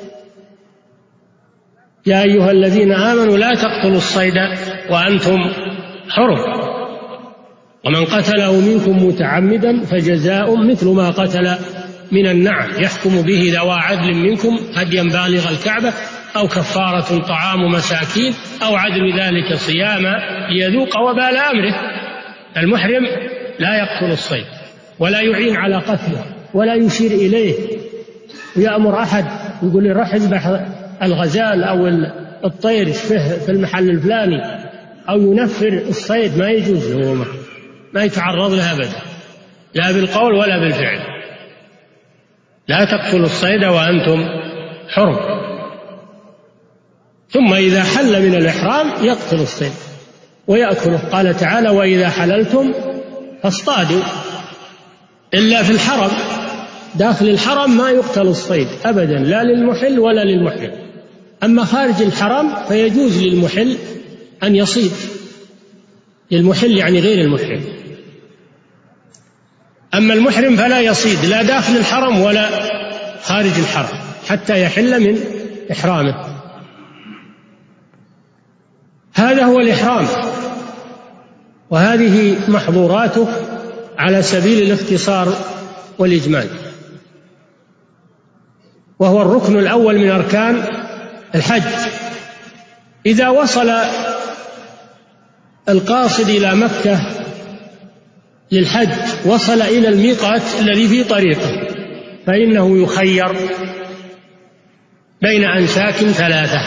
يا أيها الذين آمنوا لا تقتلوا الصيد وأنتم حرم، ومن قتله منكم متعمدا فجزاء مثل ما قتل من النعم يحكم به ذوى عدل منكم هديا بالغ الكعبة أو كفارة طعام مساكين أو عدل ذلك صياما ليذوق وبال أمره. المحرم لا يقتل الصيد ولا يعين على قتله ولا يشير إليه ويأمر أحد يقول لي روح اذبح الغزال أو الطير في المحل الفلاني، أو ينفر الصيد. ما يجوز له، ما يتعرض له أبدا، لا بالقول ولا بالفعل. لا تقتلوا الصيد وأنتم حرم. ثم إذا حل من الإحرام يقتل الصيد ويأكله. قال تعالى وإذا حللتم فاصطادوا. إلا في الحرم، داخل الحرم ما يقتل الصيد أبدا، لا للمحل ولا للمحرم. أما خارج الحرم فيجوز للمحل أن يصيد، للمحل يعني غير المحرم. أما المحرم فلا يصيد لا داخل الحرم ولا خارج الحرم حتى يحل من إحرامه. هذا هو الإحرام، وهذه محظوراته على سبيل الاختصار والإجمال، وهو الركن الأول من أركان الحج. إذا وصل القاصد إلى مكة للحج وصل إلى الميقات الذي في طريقه، فإنه يخير بين أنساك ثلاثة: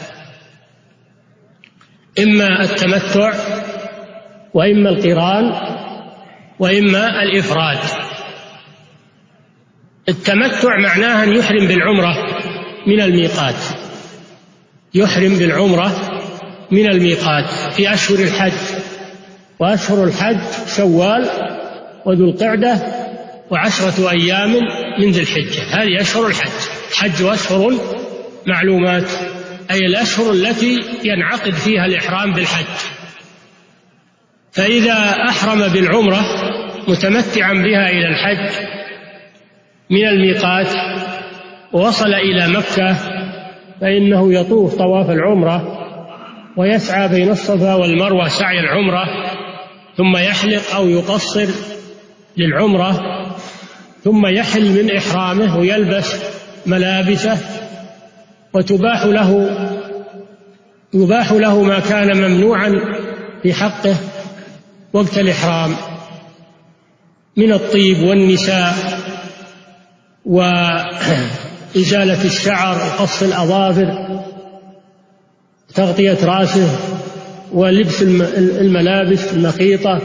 إما التمتع، وإما القران، وإما الإفراد. التمتع معناه أن يحرم بالعمرة من الميقات، يحرم بالعمرة من الميقات في أشهر الحج. وأشهر الحج شوال وذو القعدة وعشرة أيام من ذي الحجة، هذه أشهر الحج. الحج أشهر معلومات، أي الأشهر التي ينعقد فيها الإحرام بالحج. فإذا أحرم بالعمرة متمتعا بها إلى الحج من الميقات ووصل إلى مكة، فإنه يطوف طواف العمرة ويسعى بين الصفا والمروة سعي العمرة، ثم يحلق أو يقصر للعمرة، ثم يحل من إحرامه ويلبس ملابسه، وتباح له يباح له ما كان ممنوعا في حقه وقت الإحرام من الطيب والنساء وإزالة الشعر وقص الأظافر، تغطية رأسه، ولبس الملابس المخيطة،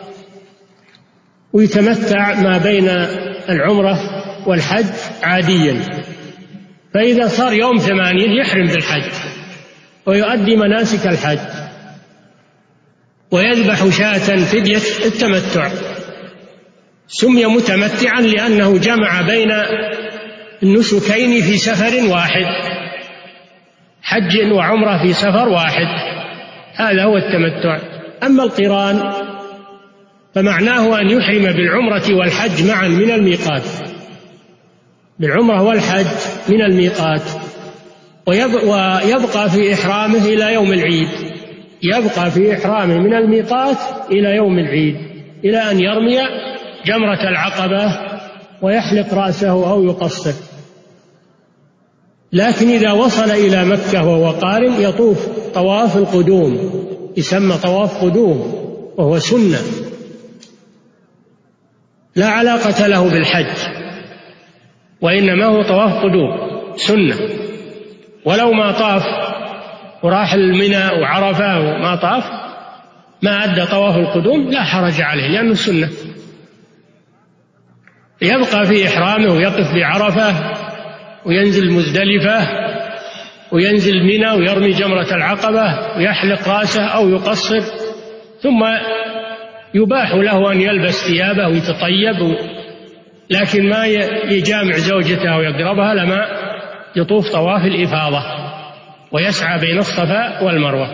ويتمتع ما بين العمرة والحج عاديا. فإذا صار يوم ثمانين يحرم بالحج ويؤدي مناسك الحج ويذبح شاة فدية التمتع. سمي متمتعا لأنه جمع بين النسكين في سفر واحد، حج وعمرة في سفر واحد، هذا هو التمتع. أما القران فمعناه أن يحرم بالعمرة والحج معا من الميقات، بالعمرة والحج من الميقات، ويبقى في إحرامه إلى يوم العيد، يبقى في إحرامه من الميقات إلى يوم العيد، إلى أن يرمي جمرة العقبة ويحلق رأسه أو يقصر. لكن إذا وصل إلى مكة وهو قارن يطوف طواف القدوم، يسمى طواف قدوم، وهو سنة لا علاقة له بالحج، وإنما هو طواف قدوم سنة. ولو ما طاف وراح المنى وعرفة وما طاف ما أدى طواف القدوم لا حرج عليه لأنه سنة، يبقى في إحرامه ويقف بعرفة وينزل مزدلفة وينزل منى ويرمي جمرة العقبة ويحلق رأسه أو يقصر، ثم يباح له أن يلبس ثيابه ويتطيب، لكن ما يجامع زوجته ويقربها، لما يطوف طواف الإفاضة ويسعى بين الصفا والمروة.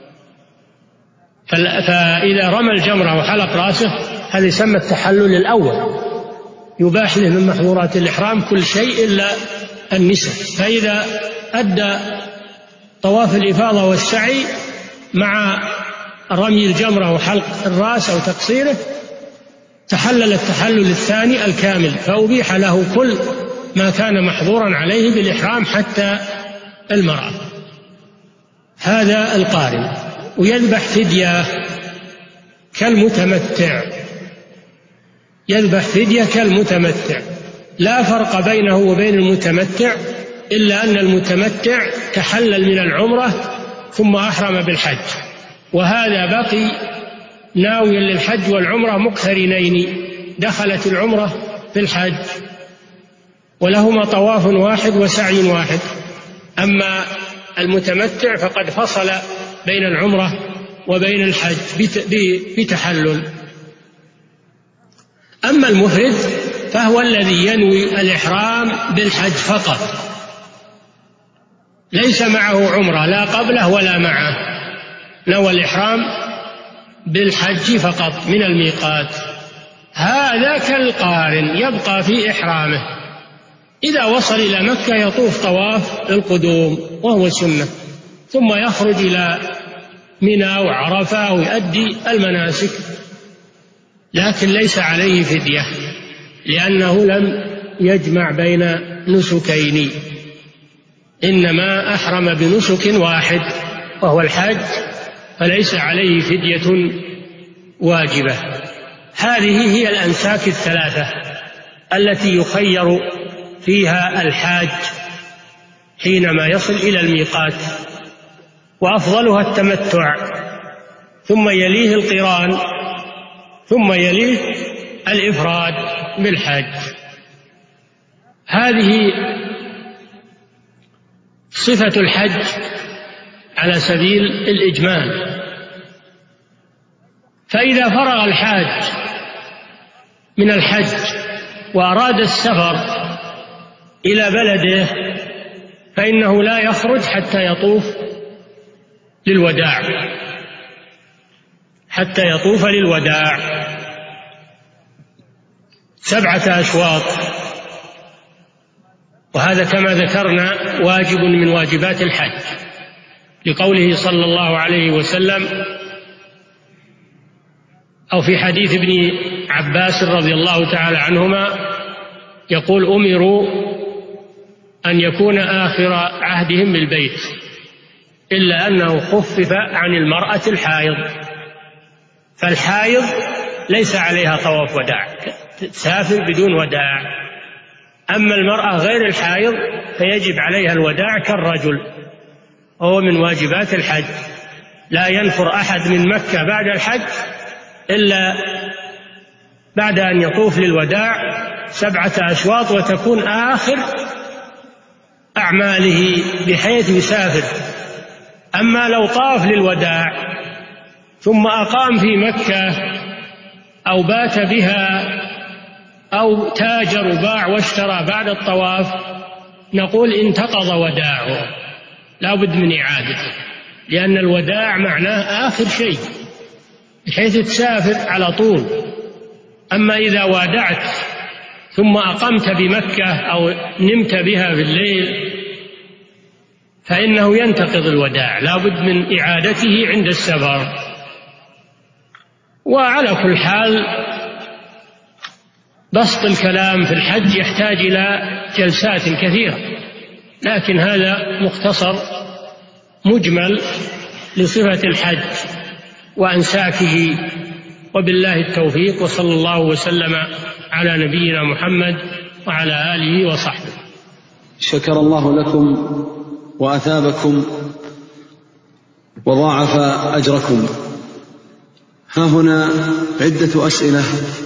فإذا رمى الجمرة وحلق رأسه هذا يسمى التحلل الأول، يباح له من محظورات الإحرام كل شيء إلا النساء. فإذا أدى طواف الإفاضة والسعي مع رمي الجمرة وحلق الرأس أو تقصيره تحلل التحلل الثاني الكامل، فأبيح له كل ما كان محظورا عليه بالإحرام حتى المرأة. هذا القارن. ويذبح فدية كالمتمتع، يذبح فدية كالمتمتع، لا فرق بينه وبين المتمتع إلا أن المتمتع تحلل من العمرة ثم أحرم بالحج، وهذا بقي ناويا للحج والعمرة مقترنين، دخلت العمرة في الحج ولهما طواف واحد وسعي واحد. أما المتمتع فقد فصل بين العمرة وبين الحج بتحلل. أما المفرد فهو الذي ينوي الإحرام بالحج فقط، ليس معه عمرة لا قبله ولا معه، نوى الإحرام بالحج فقط من الميقات. هذا كالقارن يبقى في إحرامه، إذا وصل إلى مكة يطوف طواف القدوم وهو سنة، ثم يخرج إلى منى وعرفة ويؤدي المناسك، لكن ليس عليه فدية لأنه لم يجمع بين نسكين، إنما أحرم بنسك واحد وهو الحج، فليس عليه فدية واجبة. هذه هي الأنساك الثلاثة التي يخير فيها الحاج حينما يصل إلى الميقات، وأفضلها التمتع، ثم يليه القران، ثم يليه الإفراد بالحج. هذه صفة الحج على سبيل الإجمال. فإذا فرغ الحاج من الحج وأراد السفر إلى بلده فإنه لا يخرج حتى يطوف للوداع، حتى يطوف للوداع سبعة أشواط، وهذا كما ذكرنا واجب من واجبات الحج، لقوله صلى الله عليه وسلم أو في حديث ابن عباس رضي الله تعالى عنهما يقول: أمروا أن يكون آخر عهدهم بالبيت، إلا أنه خفف عن المرأة الحائض، فالحائض ليس عليها طواف وداع، تسافر بدون وداع. أما المرأة غير الحائض فيجب عليها الوداع كالرجل، وهو من واجبات الحج. لا ينفر أحد من مكة بعد الحج إلا بعد أن يطوف للوداع سبعة أشواط، وتكون آخر أعماله بحيث يسافر. أما لو طاف للوداع ثم أقام في مكة أو بات بها أو تاجر وباع واشترى بعد الطواف، نقول انتقض وداعه، لا بد من إعادته، لأن الوداع معناه آخر شيء بحيث تسافر على طول. أما إذا وادعت ثم أقمت بمكة أو نمت بها في الليل فإنه ينتقض الوداع، لا بد من إعادته عند السفر. وعلى كل حال بسط الكلام في الحج يحتاج إلى جلسات كثيرة، لكن هذا مختصر مجمل لصفة الحج وأنساكه وبالله التوفيق، وصلى الله وسلم على نبينا محمد وعلى آله وصحبه. شكر الله لكم وأثابكم وضاعف أجركم. ها هنا عدة أسئلة.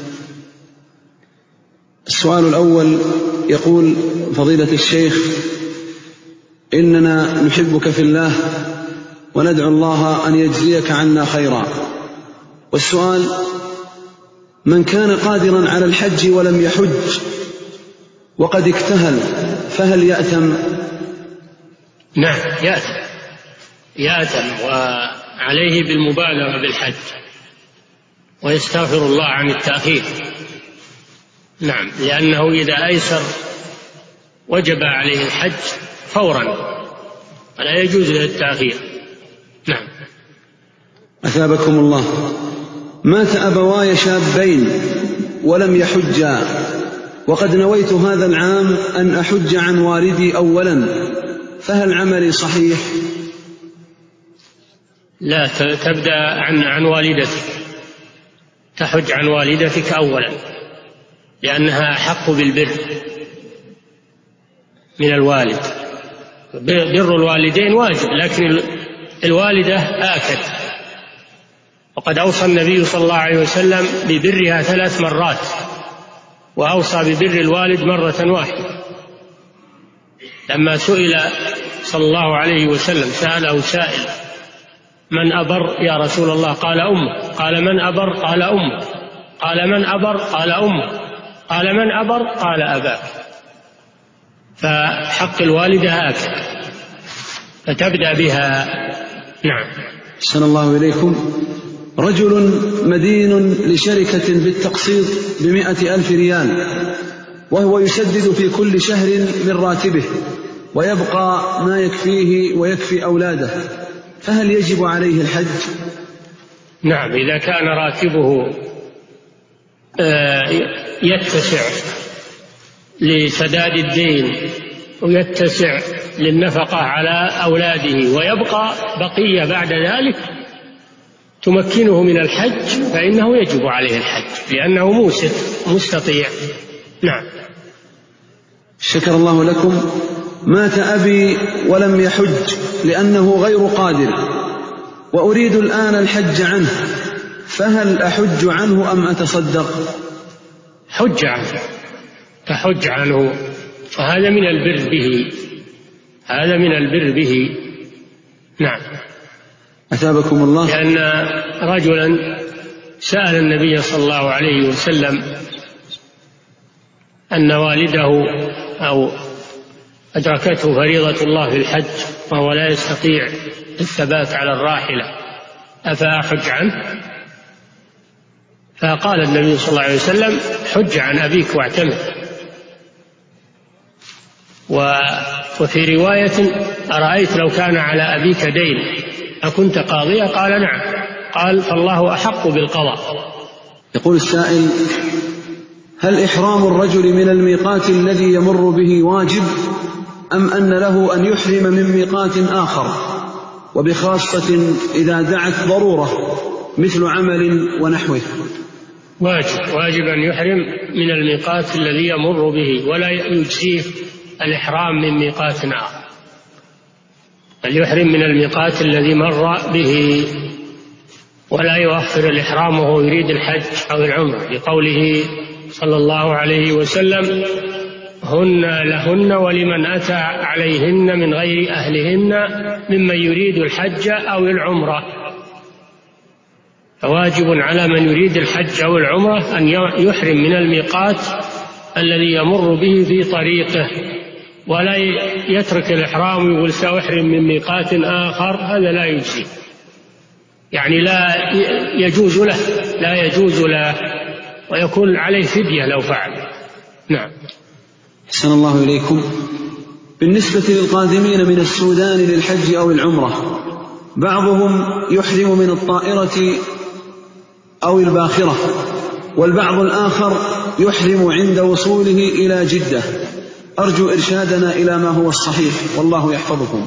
السؤال الأول يقول: فضيلة الشيخ، إننا نحبك في الله وندعو الله أن يجزيك عنا خيرا. والسؤال: من كان قادرا على الحج ولم يحج وقد اكتهل فهل يأثم؟ نعم يأثم، يأثم وعليه بالمبالغة بالحج ويستغفر الله عن التأخير. نعم، لأنه إذا أيسر وجب عليه الحج فورا ولا يجوز له التأخير. نعم. أثابكم الله. مات أبواي شابين ولم يحجا، وقد نويت هذا العام أن أحج عن والدي أولا، فهل عملي صحيح؟ لا، تبدأ عن, عن والدتك، تحج عن والدتك أولا، لأنها أحق بالبر من الوالد. بر الوالدين واجب، لكن الوالدة آكد، وقد أوصى النبي صلى الله عليه وسلم ببرها ثلاث مرات، وأوصى ببر الوالد مرة واحدة. لما سئل صلى الله عليه وسلم، سأله سائل: من أبر يا رسول الله؟ قال أمه. قال: من أبر؟ قال أمه. قال: من أبر؟ قال أمه. قال: من أبر؟ قال أباك. فحق الوالدة هكذا، فتبدأ بها. نعم. أحسن الله إليكم. رجل مدين لشركة بالتقسيط بمائة ألف ريال، وهو يسدد في كل شهر من راتبه، ويبقى ما يكفيه ويكفي أولاده، فهل يجب عليه الحج؟ نعم، إذا كان راتبه يتسع لسداد الدين ويتسع للنفقة على أولاده، ويبقى بقية بعد ذلك تمكنه من الحج، فإنه يجب عليه الحج، لأنه موسر مستطيع. نعم. شكر الله لكم. مات أبي ولم يحج لأنه غير قادر، وأريد الآن الحج عنه، فهل أحج عنه أم أتصدق؟ حج عنه، تحج عنه، فهذا من البر به، هذا من البر به. نعم. أثابكم الله. لأن رجلا سأل النبي صلى الله عليه وسلم أن والده أو أدركته فريضة الله في الحج وهو لا يستطيع الثبات على الراحلة، أفأحج عنه؟ فقال النبي صلى الله عليه وسلم: حج عن أبيك واعتمر. وفي رواية: أرأيت لو كان على أبيك دين أكنت قاضية؟ قال: نعم. قال: فالله أحق بالقضاء. يقول السائل: هل إحرام الرجل من الميقات الذي يمر به واجب، أم أن له أن يحرم من ميقات آخر، وبخاصة إذا دعت ضرورة مثل عمل ونحوه؟ واجب، واجب أن يحرم من الميقات الذي يمر به، ولا يجزيه الإحرام من ميقات آخر، بل يحرم من الميقات الذي مر به، ولا يؤخر الإحرام وهو يريد الحج أو العمرة، لقوله صلى الله عليه وسلم: هن لهن ولمن أتى عليهن من غير أهلهن ممن يريد الحج أو العمرة. فواجب على من يريد الحج أو العمرة أن يحرم من الميقات الذي يمر به في طريقه، ولا يترك الإحرام ويقول سأحرم من ميقات آخر، هذا لا يجزي، يعني لا يجوز له، لا يجوز له، ويكون عليه فدية لو فعل. نعم. أحسن الله إليكم. بالنسبة للقادمين من السودان للحج أو العمرة، بعضهم يحرم من الطائرة أو الباخرة، والبعض الآخر يحرم عند وصوله إلى جدة. أرجو إرشادنا إلى ما هو الصحيح، والله يحفظكم.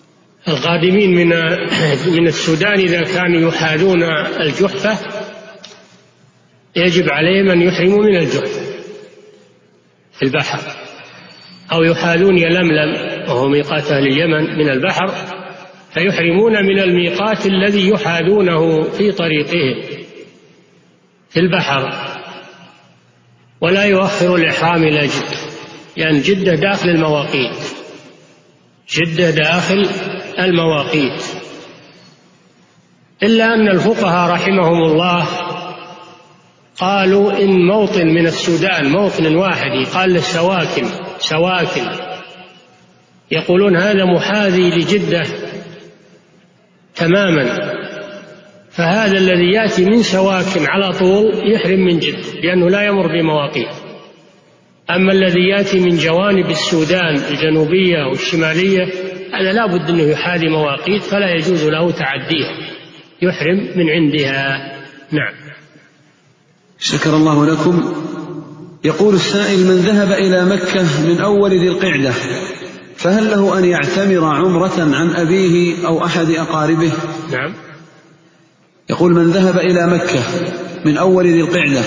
القادمين من من السودان إذا كانوا يحاذون الجحفة يجب عليهم أن يحرموا من الجحفة في البحر، أو يحالون يلملم وهو ميقات أهل اليمن من البحر، فيحرمون من الميقات الذي يحالونه في طريقهم في البحر، ولا يؤخر الإحرام إلى جدة، لأن جدة داخل المواقيت، جدة داخل المواقيت. إلا أن الفقهاء رحمهم الله قالوا إن موطن من السودان، موطن واحد يقال له سواكن، سواكن يقولون هذا محاذي لجدة تماما، فهذا الذي يأتي من سواكن على طول يحرم من جدة لأنه لا يمر بمواقيت. أما الذي يأتي من جوانب السودان الجنوبية والشمالية هذا لا بد أنه يحاذي مواقيت، فلا يجوز له تعديها، يحرم من عندها. نعم. شكر الله لكم. يقول السائل: من ذهب إلى مكة من أول ذي القعدة فهل له أن يعتمر عمرة عن أبيه أو أحد أقاربه؟ نعم. يقول: من ذهب إلى مكة من أول ذي القعدة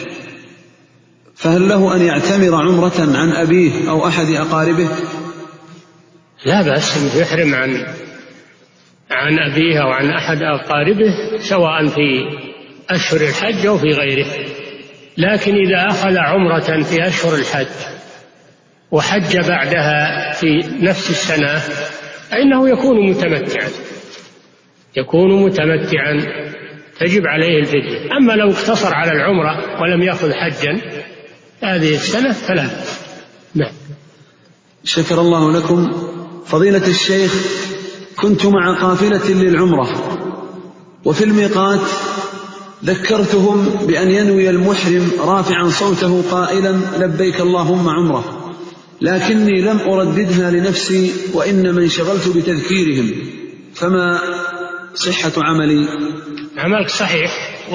فهل له أن يعتمر عمرة عن أبيه أو أحد أقاربه؟ لا بأس أن يحرم عن عن أبيه أو عن أحد أقاربه، سواء في أشهر الحج أو في غيره. لكن إذا أخذ عمرة في أشهر الحج وحج بعدها في نفس السنة فإنه يكون متمتعا، يكون متمتعا تجب عليه الفدية. أما لو اقتصر على العمرة ولم يأخذ حجا هذه السنة فلا. نعم. شكر الله لكم. فضيلة الشيخ، كنت مع قافلة للعمرة وفي الميقات ذكرتهم بأن ينوي المحرم رافعا صوته قائلا لبيك اللهم عمرة، لكني لم أرددها لنفسي وإنما انشغلت بتذكيرهم، فما صحة عملي؟ عملك صحيح،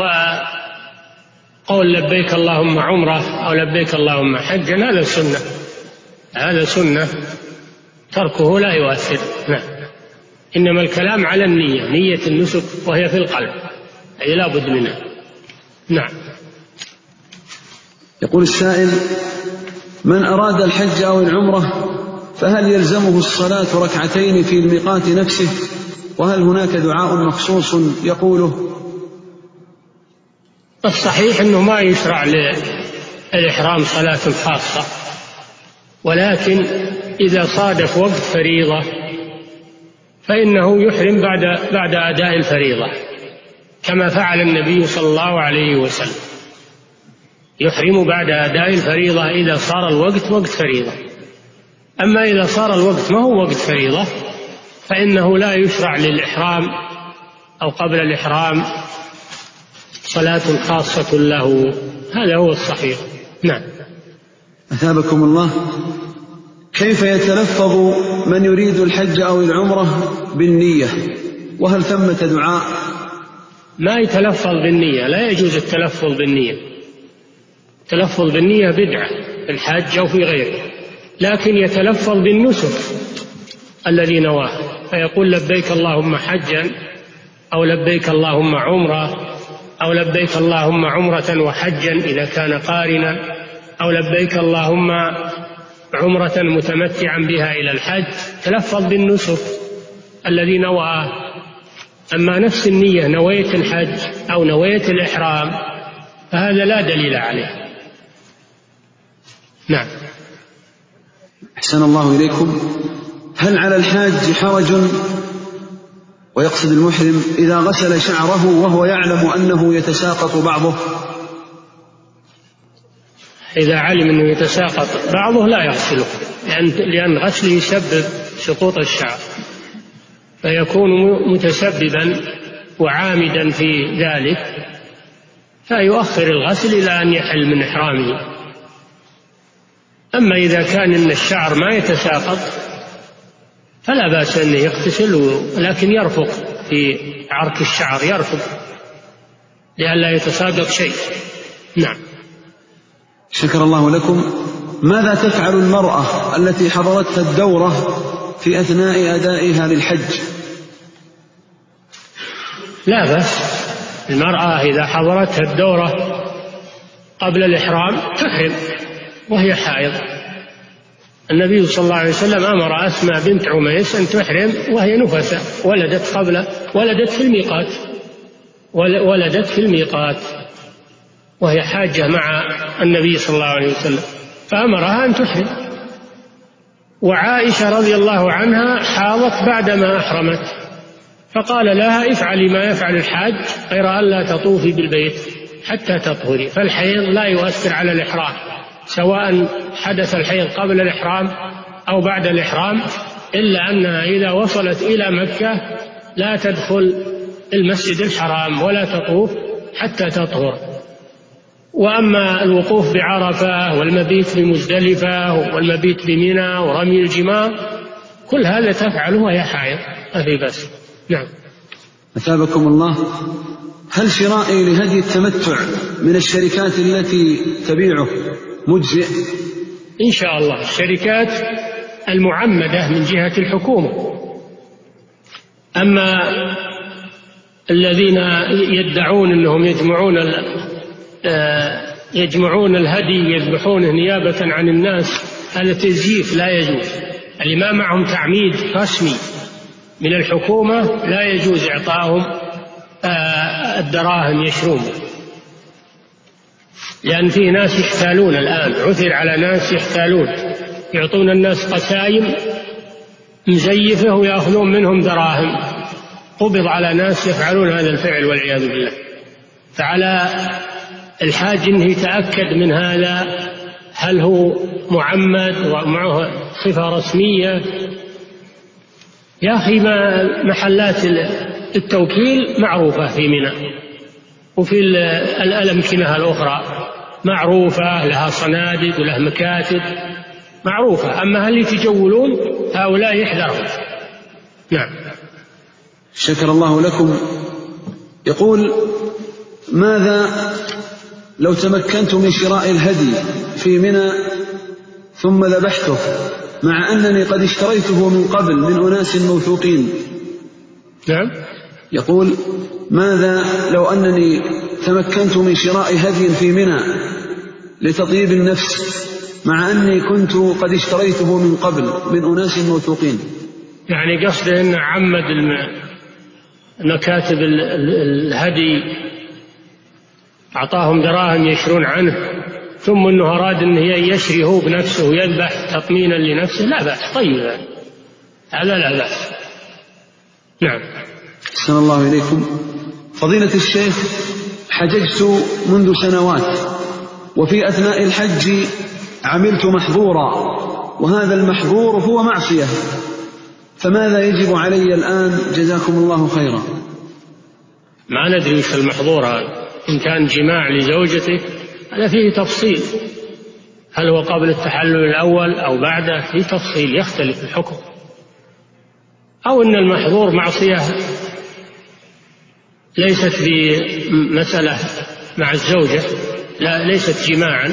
وقول لبيك اللهم عمرة أو لبيك اللهم حجا هذا سنة، هذا سنة تركه لا يؤثر. نعم. إنما الكلام على النية، نية النسك وهي في القلب، أي لا بد منها. نعم. يقول السائل: من أراد الحج أو العمرة فهل يلزمه الصلاة ركعتين في الميقات نفسه؟ وهل هناك دعاء مخصوص يقوله؟ الصحيح أنه ما يشرع للإحرام صلاة خاصة، ولكن إذا صادف وقت فريضة فإنه يحرم بعد بعد أداء الفريضة، كما فعل النبي صلى الله عليه وسلم، يحرم بعد أداء الفريضة إذا صار الوقت وقت فريضة. أما إذا صار الوقت ما هو وقت فريضة فإنه لا يشرع للإحرام أو قبل الإحرام صلاة خاصة له، هذا هو الصحيح. نعم. أثابكم الله. كيف يتلفظ من يريد الحج أو العمرة بالنية، وهل ثمة دعاء؟ ما يتلفظ بالنية، لا يجوز التلفظ بالنية، التلفظ بالنية بدعة في الحج أو في غيره، لكن يتلفظ بالنسك الذي نواه، فيقول لبيك اللهم حجا أو لبيك اللهم عمرة أو لبيك اللهم عمرة وحجا إذا كان قارنا، أو لبيك اللهم عمرة متمتعا بها إلى الحج، تلفظ بالنسك الذي نواه. أما نفس النية نويت الحج أو نويت الإحرام فهذا لا دليل عليه. نعم. أحسن الله إليكم. هل على الحاج حرج، ويقصد المحرم، إذا غسل شعره وهو يعلم أنه يتساقط بعضه؟ إذا علم أنه يتساقط بعضه لا يغسله، لأن, لأن غسله يسبب سقوط الشعر، فيكون متسببا وعامدا في ذلك، فيؤخر الغسل إلى أن يحل من إحرامه. أما إذا كان إن الشعر ما يتساقط فلا بأس أن يغتسل، ولكن يرفق في عرك الشعر، يرفق لئلا يتساقط شيء. نعم. شكر الله لكم. ماذا تفعل المرأة التي حضرتها الدورة في أثناء أدائها للحج؟ لا بأس، المرأة إذا حضرتها الدورة قبل الإحرام تحرم وهي حائض. النبي صلى الله عليه وسلم أمر أسماء بنت عميس أن تحرم وهي نفسة، ولدت قبل ولدت في الميقات ولدت في الميقات وهي حاجة مع النبي صلى الله عليه وسلم، فأمرها أن تحرم. وعائشة رضي الله عنها حاضت بعدما أحرمت، فقال لها افعلي ما يفعل الحاج غير أن لا تطوفي بالبيت حتى تطهري. فالحيض لا يؤثر على الإحرام، سواء حدث الحيض قبل الإحرام أو بعد الإحرام، إلا أنها إذا وصلت إلى مكة لا تدخل المسجد الحرام ولا تطوف حتى تطهر. وأما الوقوف بعرفة والمبيت بمزدلفة والمبيت بمنى ورمي الجمار كل هذا تفعله وهي حائض، ما في بس. نعم. أثابكم الله، هل شرائي لهدي التمتع من الشركات التي تبيعه مجزئ؟ إن شاء الله الشركات المعمدة من جهة الحكومة. أما الذين يدعون أنهم يجمعون يجمعون الهدي يذبحونه نيابة عن الناس، هذا تزييف لا يجوز. اللي ما معهم تعميد رسمي من الحكومة لا يجوز إعطاهم الدراهم يشرون، لأن في ناس يحتالون الآن، عثر على ناس يحتالون يعطون الناس قسايم مزيفة ويأخذون منهم دراهم. قبض على ناس يفعلون هذا الفعل والعياذ بالله. فعلى الحاج أنه يتأكد من هذا، هل هو معمد ومعه صفة رسمية. يا أخي ما محلات التوكيل معروفة في منى وفي الأمكنة الأخرى معروفة، لها صناديق ولها مكاتب معروفة. أما هل يتجولون هؤلاء يحذرهم. نعم. شكر الله لكم. يقول: ماذا لو تمكنت من شراء الهدي في منى ثم ذبحته مع أنني قد اشتريته من قبل من أناس موثوقين؟ نعم. يقول: ماذا لو أنني تمكنت من شراء هدي في منى لتطيب النفس مع أني كنت قد اشتريته من قبل من أناس موثوقين؟ يعني قصده أن عمد مكاتب الهدي أعطاهم دراهم يشرون عنه، ثم أنه أراد أنه يشري هو بنفسه ويذبح تطمينا لنفسه، لا بأس. طيب هذا لا بأس. نعم. أحسن الله إليكم. فضيلة الشيخ، حججت منذ سنوات، وفي أثناء الحج عملت محظورا، وهذا المحظور هو معصية، فماذا يجب علي الآن جزاكم الله خيرا؟ ما ندري وش المحظور هذا. إن كان جماع لزوجته هذا فيه تفصيل، هل هو قبل التحلل الأول أو بعده، فيه تفصيل يختلف الحكم. أو أن المحظور معصية ليست في مسألة مع الزوجة، لا ليست جماعا،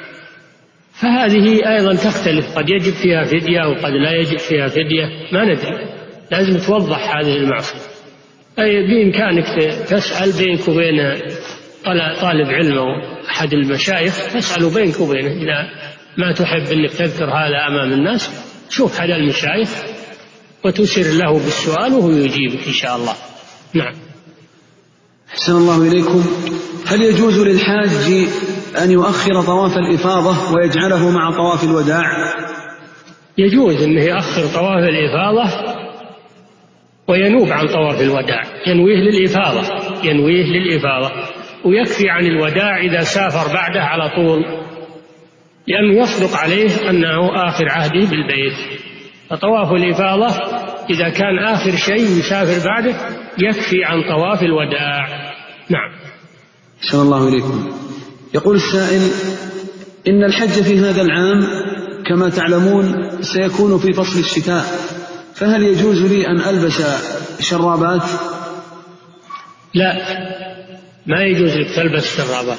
فهذه أيضا تختلف، قد يجب فيها فدية وقد لا يجب فيها فدية، ما ندري. لازم توضح هذه المعصية. أي بإمكانك تسأل بينك وبين طالب علم أو أحد المشايخ، تسأل بينك وبينه إذا ما تحب أنك تذكر هذا أمام الناس، شوف أحد المشايخ وتسر له بالسؤال وهو يجيبك إن شاء الله. نعم. أحسن الله إليكم. هل يجوز للحاج أن يؤخر طواف الإفاضة ويجعله مع طواف الوداع؟ يجوز أنه يؤخر طواف الإفاضة وينوب عن طواف الوداع، ينويه للإفاضة ينويه للإفاضة ويكفي عن الوداع إذا سافر بعده على طول، لأنه يصدق عليه أنه آخر عهده بالبيت. فطواف الإفاضة إذا كان آخر شيء يسافر بعده يكفي عن طواف الوداع. نعم. أحسن الله إليكم. يقول السائل: إن الحج في هذا العام كما تعلمون سيكون في فصل الشتاء، فهل يجوز لي أن ألبس شرابات؟ لا، ما يجوز لك تلبس شرابات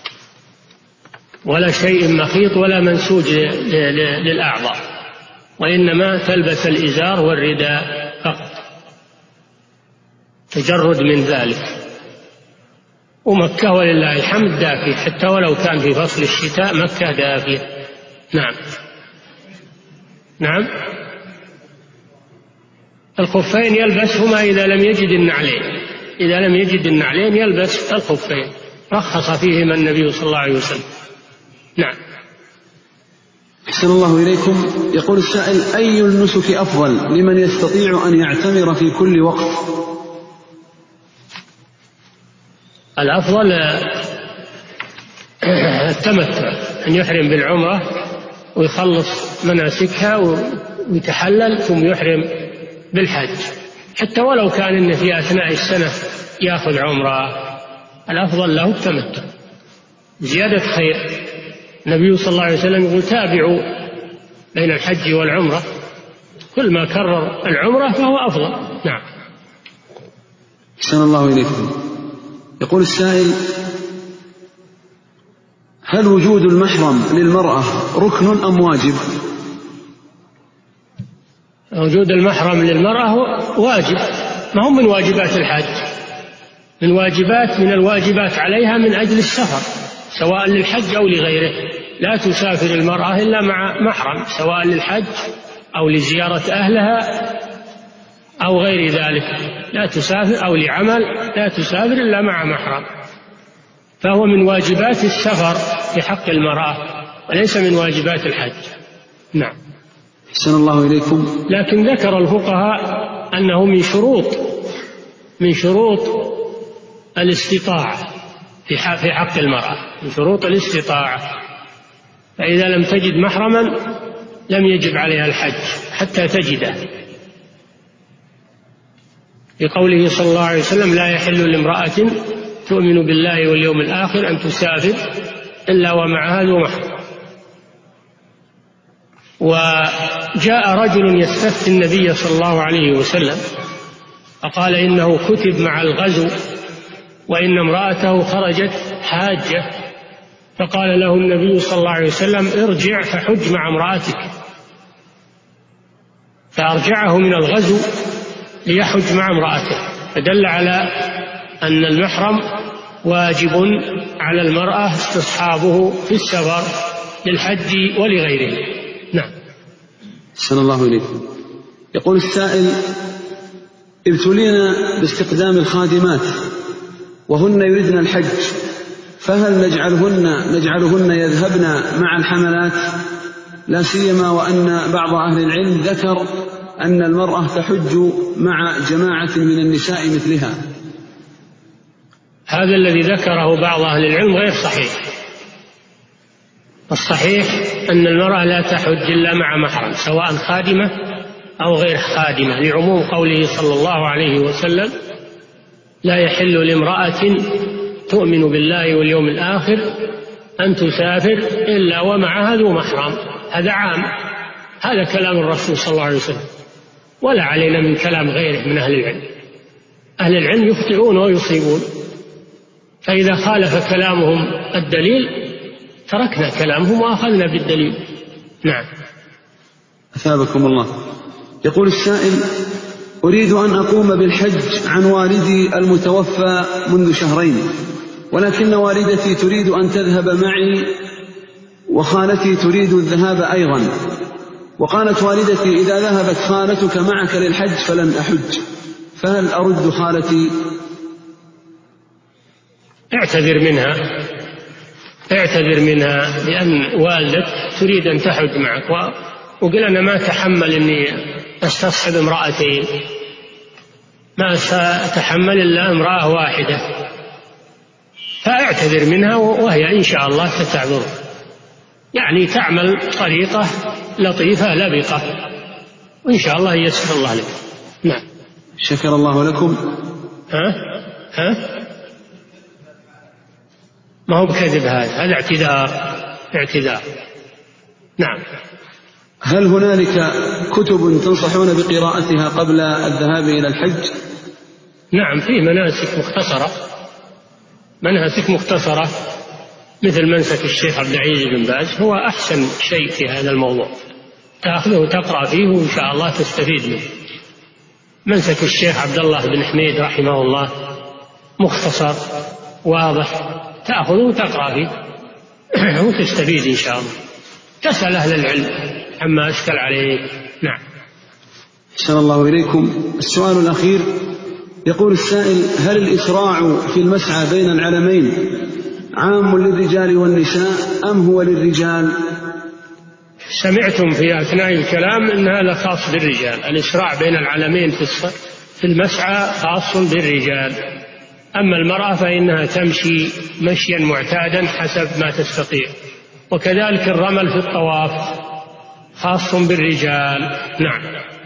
ولا شيء مخيط ولا منسوج للأعضاء، وإنما تلبس الإزار والرداء فقط، تجرد من ذلك. ومكة ولله الحمد دافية، حتى ولو كان في فصل الشتاء مكة دافية. نعم نعم. الخفين يلبسهما إذا لم يجد النعلين، إذا لم يجد النعلين يلبس الخفين، رخص فيهما النبي صلى الله عليه وسلم. نعم. أحسن الله إليكم. يقول السائل: أي النسك أفضل لمن يستطيع أن يعتمر في كل وقت؟ الأفضل التمتع، أن يحرم بالعمرة ويخلص مناسكها ويتحلل ثم يحرم بالحج، حتى ولو كان إن في أثناء السنة يأخذ عمرة، الأفضل له التمتع زيادة خير. النبي صلى الله عليه وسلم يقول: تابعوا بين الحج والعمرة، كل ما كرر العمرة فهو أفضل. نعم. أحسن الله إليكم. يقول السائل: هل وجود المحرم للمرأة ركن أم واجب؟ وجود المحرم للمرأة واجب، ما هم من واجبات الحج، من واجبات من الواجبات عليها من أجل السفر، سواء للحج أو لغيره. لا تسافر المرأة إلا مع محرم، سواء للحج أو لزيارة أهلها أو غير ذلك، لا تسافر أو لعمل، لا تسافر إلا مع محرم، فهو من واجبات السفر في حق المرأة وليس من واجبات الحج. نعم. أحسن الله إليكم. لكن ذكر الفقهاء أنه من شروط من شروط الاستطاعة في حق المرأة، من شروط الاستطاعة، فإذا لم تجد محرما لم يجب عليها الحج حتى تجده، لقوله صلى الله عليه وسلم: لا يحل لامرأة تؤمن بالله واليوم الآخر أن تسافر إلا ومعها ذو محرم. وجاء رجل يستفتي النبي صلى الله عليه وسلم فقال: إنه كتب مع الغزو وإن امرأته خرجت حاجة، فقال له النبي صلى الله عليه وسلم: ارجع فحج مع امرأتك، فأرجعه من الغزو ليحج مع امرأته، فدل على أن المحرم واجب على المرأة استصحابه في السفر للحج ولغيره. نعم. أحسن الله إليكم. يقول السائل: ابتلينا باستقدام الخادمات وهن يريدن الحج، فهل نجعلهن نجعلهن يذهبن مع الحملات، لا سيما وأن بعض أهل العلم ذكر أن المرأة تحج مع جماعة من النساء مثلها؟ هذا الذي ذكره بعض أهل العلم غير صحيح. الصحيح أن المرأة لا تحج إلا مع محرم، سواء خادمة أو غير خادمة، لعموم قوله صلى الله عليه وسلم: لا يحل لامرأة تؤمن بالله واليوم الآخر أن تسافر إلا ومعها ذو محرم. هذا عام، هذا كلام الرسول صلى الله عليه وسلم، ولا علينا من كلام غيره من أهل العلم. أهل العلم يخطئون ويصيبون، فإذا خالف كلامهم الدليل تركنا كلامهم وأخذنا بالدليل. نعم. أثابكم الله. يقول السائل: أريد أن أقوم بالحج عن والدي المتوفى منذ شهرين، ولكن والدتي تريد أن تذهب معي وخالتي تريد الذهاب أيضا، وقالت والدتي: إذا ذهبت خالتك معك للحج فلن أحج، فهل أرد خالتي؟ اعتذر منها اعتذر منها لأن والدك تريد أن تحج معك، وقل أنا ما أتحمل أني أستصحب امرأتين، ما سأتحمل إلا امرأة واحدة، فاعتذر منها وهي إن شاء الله ستعذر، يعني تعمل طريقة لطيفة لبقة، وإن شاء الله يسر الله لك. نعم. شكر الله لكم. ها ها ما هو بكذب، هذا هذا اعتذار اعتذار. نعم. هل هنالك كتب تنصحون بقراءتها قبل الذهاب إلى الحج؟ نعم، في مناسك مختصرة مناسك مختصرة مثل منسك الشيخ عبد العزيز بن باز، هو أحسن شيء في هذا الموضوع، تأخذه وتقرأ فيه وإن شاء الله تستفيد منه. منسك الشيخ عبد الله بن حميد رحمه الله مختصر واضح تأخذه وتقرأ فيه وتستفيد إن شاء الله، تسأل أهل العلم عما أشكل عليك. نعم. أحسن الله إليكم. السؤال الأخير يقول السائل: هل الإسراع في المسعى بين العلمين عام للرجال والنساء أم هو للرجال؟ سمعتم في أثناء الكلام أن هذا خاص بالرجال، الإسراع بين العلمين في المسعى خاص بالرجال، أما المرأة فإنها تمشي مشيا معتادا حسب ما تستطيع، وكذلك الرمل في الطواف خاص بالرجال. نعم.